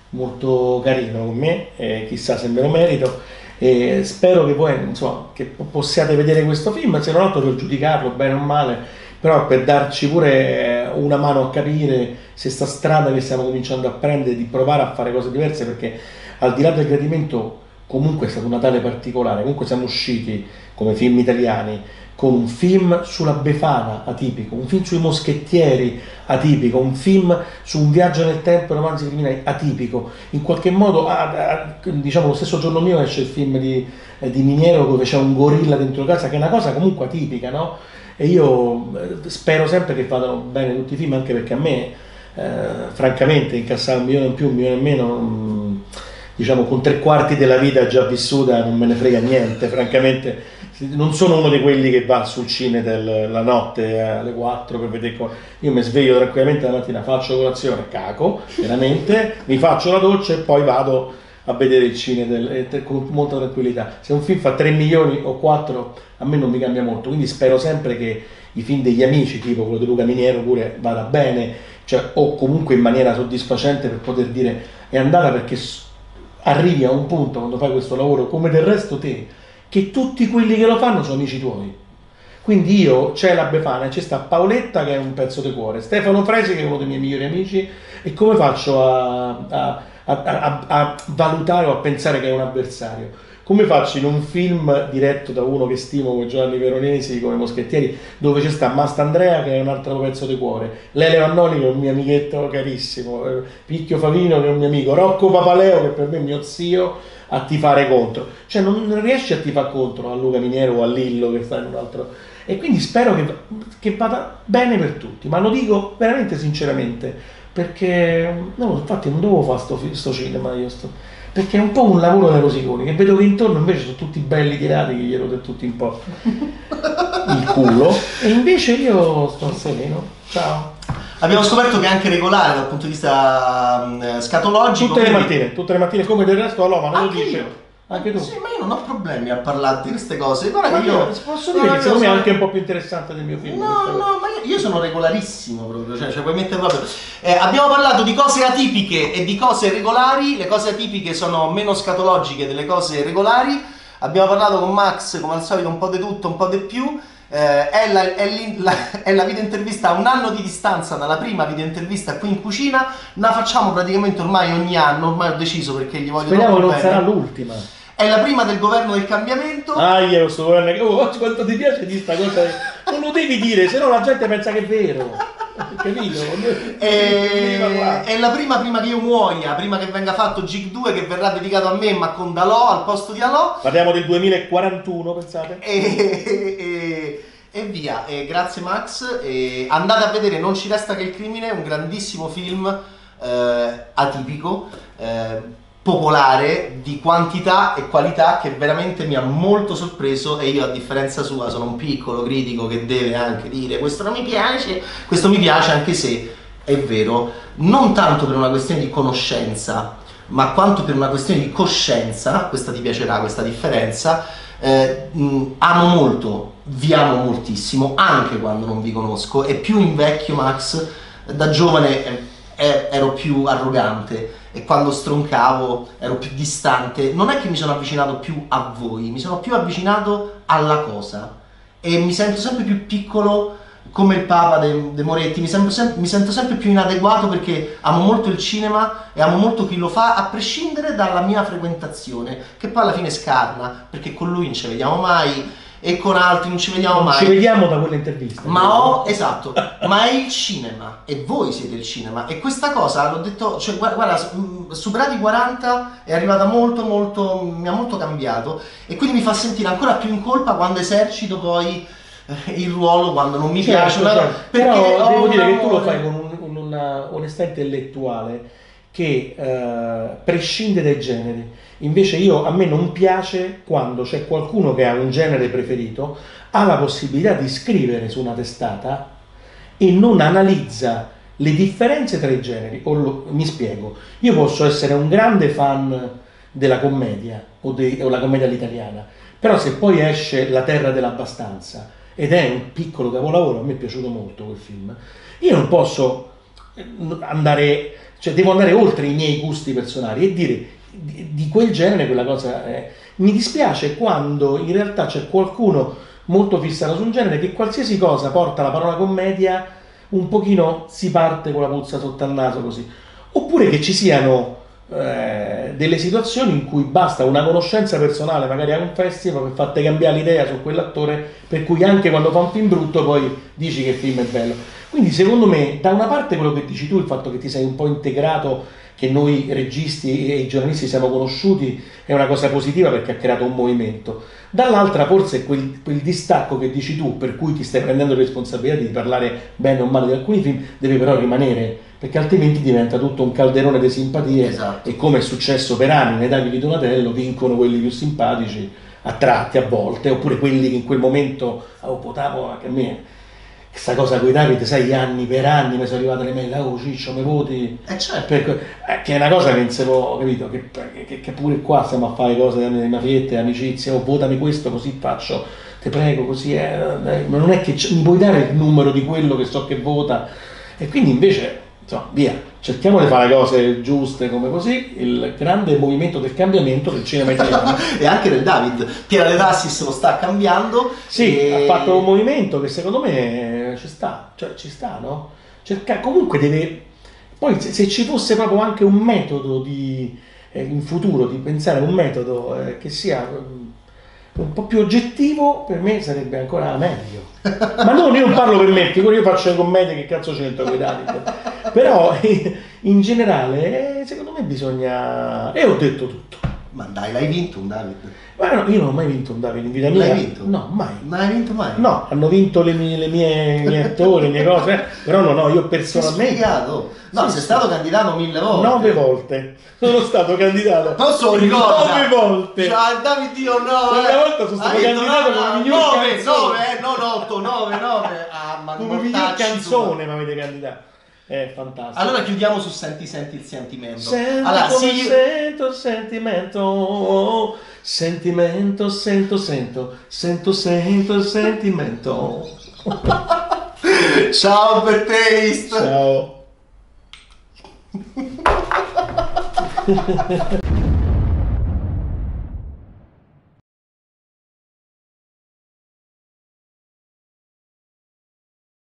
molto carino con me, e chissà se me lo merito. E spero che voi insomma che possiate vedere questo film, se non altro per giudicarlo bene o male, però per darci pure una mano a capire se sta strada che stiamo cominciando a prendere di provare a fare cose diverse, perché al di là del gradimento comunque è stato un Natale particolare. Comunque siamo usciti come film italiani con un film sulla Befana atipico, un film sui moschettieri atipico, un film su un viaggio nel tempo e romanzi criminali atipico. In qualche modo, ah, ah, diciamo lo stesso giorno mio esce il film di, eh, di Miniero dove c'è un gorilla dentro casa, che è una cosa comunque atipica, no? E io eh, spero sempre che vadano bene tutti i film, anche perché a me, eh, francamente, incassare un milione in più, un milione in meno, mm, diciamo con tre quarti della vita già vissuta, non me ne frega niente, francamente. non sono uno di quelli che va sul cine del- la notte eh, alle quattro per vedere co- io mi sveglio tranquillamente la mattina, faccio colazione, caco, veramente, mi faccio la doccia e poi vado a vedere il cine del- e te- con molta tranquillità. Se un film fa tre milioni o quattro, a me non mi cambia molto, quindi spero sempre che i film degli amici, tipo quello di Luca Miniero, pure vada bene, cioè, o comunque in maniera soddisfacente per poter dire è andata, perché s- arrivi a un punto quando fai questo lavoro, come del resto te, che tutti quelli che lo fanno sono amici tuoi. Quindi io, c'è la Befana, c'è sta Paoletta che è un pezzo di cuore, Stefano Fresi che è uno dei miei migliori amici, e come faccio a, a- a- a- a valutare o a pensare che è un avversario? Come faccio in un film diretto da uno che stimo come Giovanni Veronesi, come Moschettieri, dove c'è sta Mastandrea che è un altro pezzo di cuore, Lele Vannoni che è un mio amichetto carissimo, eh, Picchio Favino che è un mio amico, Rocco Papaleo che per me è mio zio, a tifare contro. Cioè non, non riesci a tifare contro a Luca Miniero o a Lillo che sta in un altro... E quindi spero che, che vada bene per tutti, ma lo dico veramente sinceramente, perché no, infatti non dovevo fare sto, fi- sto cinema io sto, perché è un po' un lavoro da rosiconi, che vedo che intorno invece sono tutti belli tirati che glielo do tutti un po' il culo, e invece io sto sereno. Ciao. Abbiamo scoperto che è anche regolare dal punto di vista mh, scatologico. Tutte le quindi- mattine, tutte le mattine come del resto allora, ma non lo Anche dice. io. Anche tu. Sì, ma io non ho problemi a parlare di queste cose. Guarda Ma che io io posso dire No, che io secondo me è sono- anche un po' più interessante del mio film. No, questa cosa. no, ma io, io sono regolarissimo proprio, cioè, cioè puoi mettere proprio. Eh, abbiamo parlato di cose atipiche e di cose regolari. Le cose atipiche sono meno scatologiche delle cose regolari. Abbiamo parlato con Max, come al solito, un po' di tutto, un po' di più. Eh, è, la, è, l'in- la- è la videointervista a un anno di distanza dalla prima videointervista qui in cucina. La facciamo praticamente ormai ogni anno, ormai ho deciso perché gli voglio Speriamo che troppo non bene. sarà l'ultima. È la prima del governo del cambiamento. Ah, io sto guardando che oh, quanto ti piace di sta cosa. Non lo devi dire, se no la gente pensa che è vero. Capito? E- Devi parlare. è la prima prima che io muoia, prima che venga fatto Gig due, che verrà dedicato a me ma con Dalò al posto di Alò. Parliamo del duemilaquarantuno, pensate? E, e- e via. E grazie Max. E andate a vedere Non ci resta che il crimine, un grandissimo film eh, atipico, eh, popolare, di quantità e qualità, che veramente mi ha molto sorpreso. E io, a differenza sua, sono un piccolo critico che deve anche dire questo non mi piace, questo mi piace, anche se è vero, non tanto per una questione di conoscenza ma quanto per una questione di coscienza. Questa ti piacerà, questa differenza. Eh, mh, amo molto, vi amo moltissimo anche quando non vi conosco, e più invecchio Max, da giovane eh, eh, ero più arrogante, e quando stroncavo ero più distante. Non è che mi sono avvicinato più a voi, mi sono più avvicinato alla cosa, e mi sento sempre più piccolo come il Papa de, de Moretti. Mi sento, sem- mi sento sempre più inadeguato, perché amo molto il cinema e amo molto chi lo fa, a prescindere dalla mia frequentazione, che poi alla fine scarna, perché con lui non ci vediamo mai e con altri non ci vediamo Non mai. ci vediamo da quell'intervista. Ma ho, esatto, ma è il cinema, e voi siete il cinema, e questa cosa l'ho detto, cioè guarda, guarda, mh, superati i quaranta è arrivata molto molto, mi ha molto cambiato, e quindi mi fa sentire ancora più in colpa quando esercito poi eh, il ruolo, quando non mi piace Certo, una- certo. perché Però ho devo un dire che tu lo amore. fai con, un- con una onestà intellettuale che eh, prescinde dai generi. Invece io, a me non piace quando c'è qualcuno che ha un genere preferito, ha la possibilità di scrivere su una testata e non analizza le differenze tra i generi. O lo- mi spiego, io posso essere un grande fan della commedia o, de- o la commedia all'italiana, però se poi esce La terra dell'abbastanza ed è un piccolo capolavoro, a me è piaciuto molto quel film, io non posso eh, andare, cioè devo andare oltre i miei gusti personali e dire di, di quel genere quella cosa è. Mi dispiace quando in realtà c'è qualcuno molto fissato su un genere che qualsiasi cosa porta la parola commedia un pochino si parte con la puzza sotto al naso così, oppure che ci siano eh, delle situazioni in cui basta una conoscenza personale magari a un festival per farti cambiare l'idea su quell'attore, per cui anche quando fa un film brutto poi dici che il film è bello. Quindi secondo me da una parte quello che dici tu, il fatto che ti sei un po' integrato, che noi registi e i giornalisti siamo conosciuti, è una cosa positiva perché ha creato un movimento. Dall'altra forse quel, quel distacco che dici tu, per cui ti stai prendendo le responsabilità di parlare bene o male di alcuni film, deve però rimanere, perché altrimenti diventa tutto un calderone di simpatie. Esatto. E come è successo per anni nei tagli di Donatello, vincono quelli più simpatici a tratti, a volte, oppure quelli che in quel momento oh, votavo anche a me. Questa cosa con i Davide, sai, anni per anni mi sono arrivate le mail, oh Ciccio, mi voti? Eh certo. Per, eh, che è una cosa che non si può, capito? Che, che, che pure qua stiamo a fare cose di mafiette, amicizie, oh votami questo così faccio, ti prego, così è. Eh, ma non è che mi puoi dare il numero di quello che so che vota. E quindi invece, insomma, via, cerchiamo di fare le cose giuste come così, il grande movimento del cambiamento del cinema italiano. E anche del David, Piera De Tassis lo sta cambiando. Sì, e... ha fatto un movimento che secondo me ci sta, cioè ci sta, no? Cerca, comunque deve... Poi se, se ci fosse proprio anche un metodo di, eh, in futuro, di pensare a un metodo eh, che sia eh, un po' più oggettivo, per me sarebbe ancora meglio. Ma non, io non parlo per me, figurati, io faccio le commedie, che cazzo c'entro con i David. Però eh, in generale, eh, secondo me bisogna... E ho detto tutto. Ma dai, l'hai vinto un David? Ma no, io non ho mai vinto un David in vita mia. L'hai vinto? No, mai. Non hai vinto mai? No, hanno vinto le mie, le mie, i miei attori, le mie cose, eh, però no, no, io Sei personalmente... spiegato. No, Sì, sei sì. stato candidato mille volte. Nove volte sono stato candidato. Non so, ricorda. Nove volte. Cioè, David, io no. Una eh. volta sono stato Hai detto candidato no, come no, miglior nove, canzone. nove, eh, non otto, nove, nove. Ah, ma Come miglior mortacci, canzone mi avete candidato. È fantastico. Allora chiudiamo su Senti Senti il sentimento. Sento allora, come sì, sento il sentimento, sentimento, sento, sento, sento, sento il sentimento. ciao per Taste. Ciao.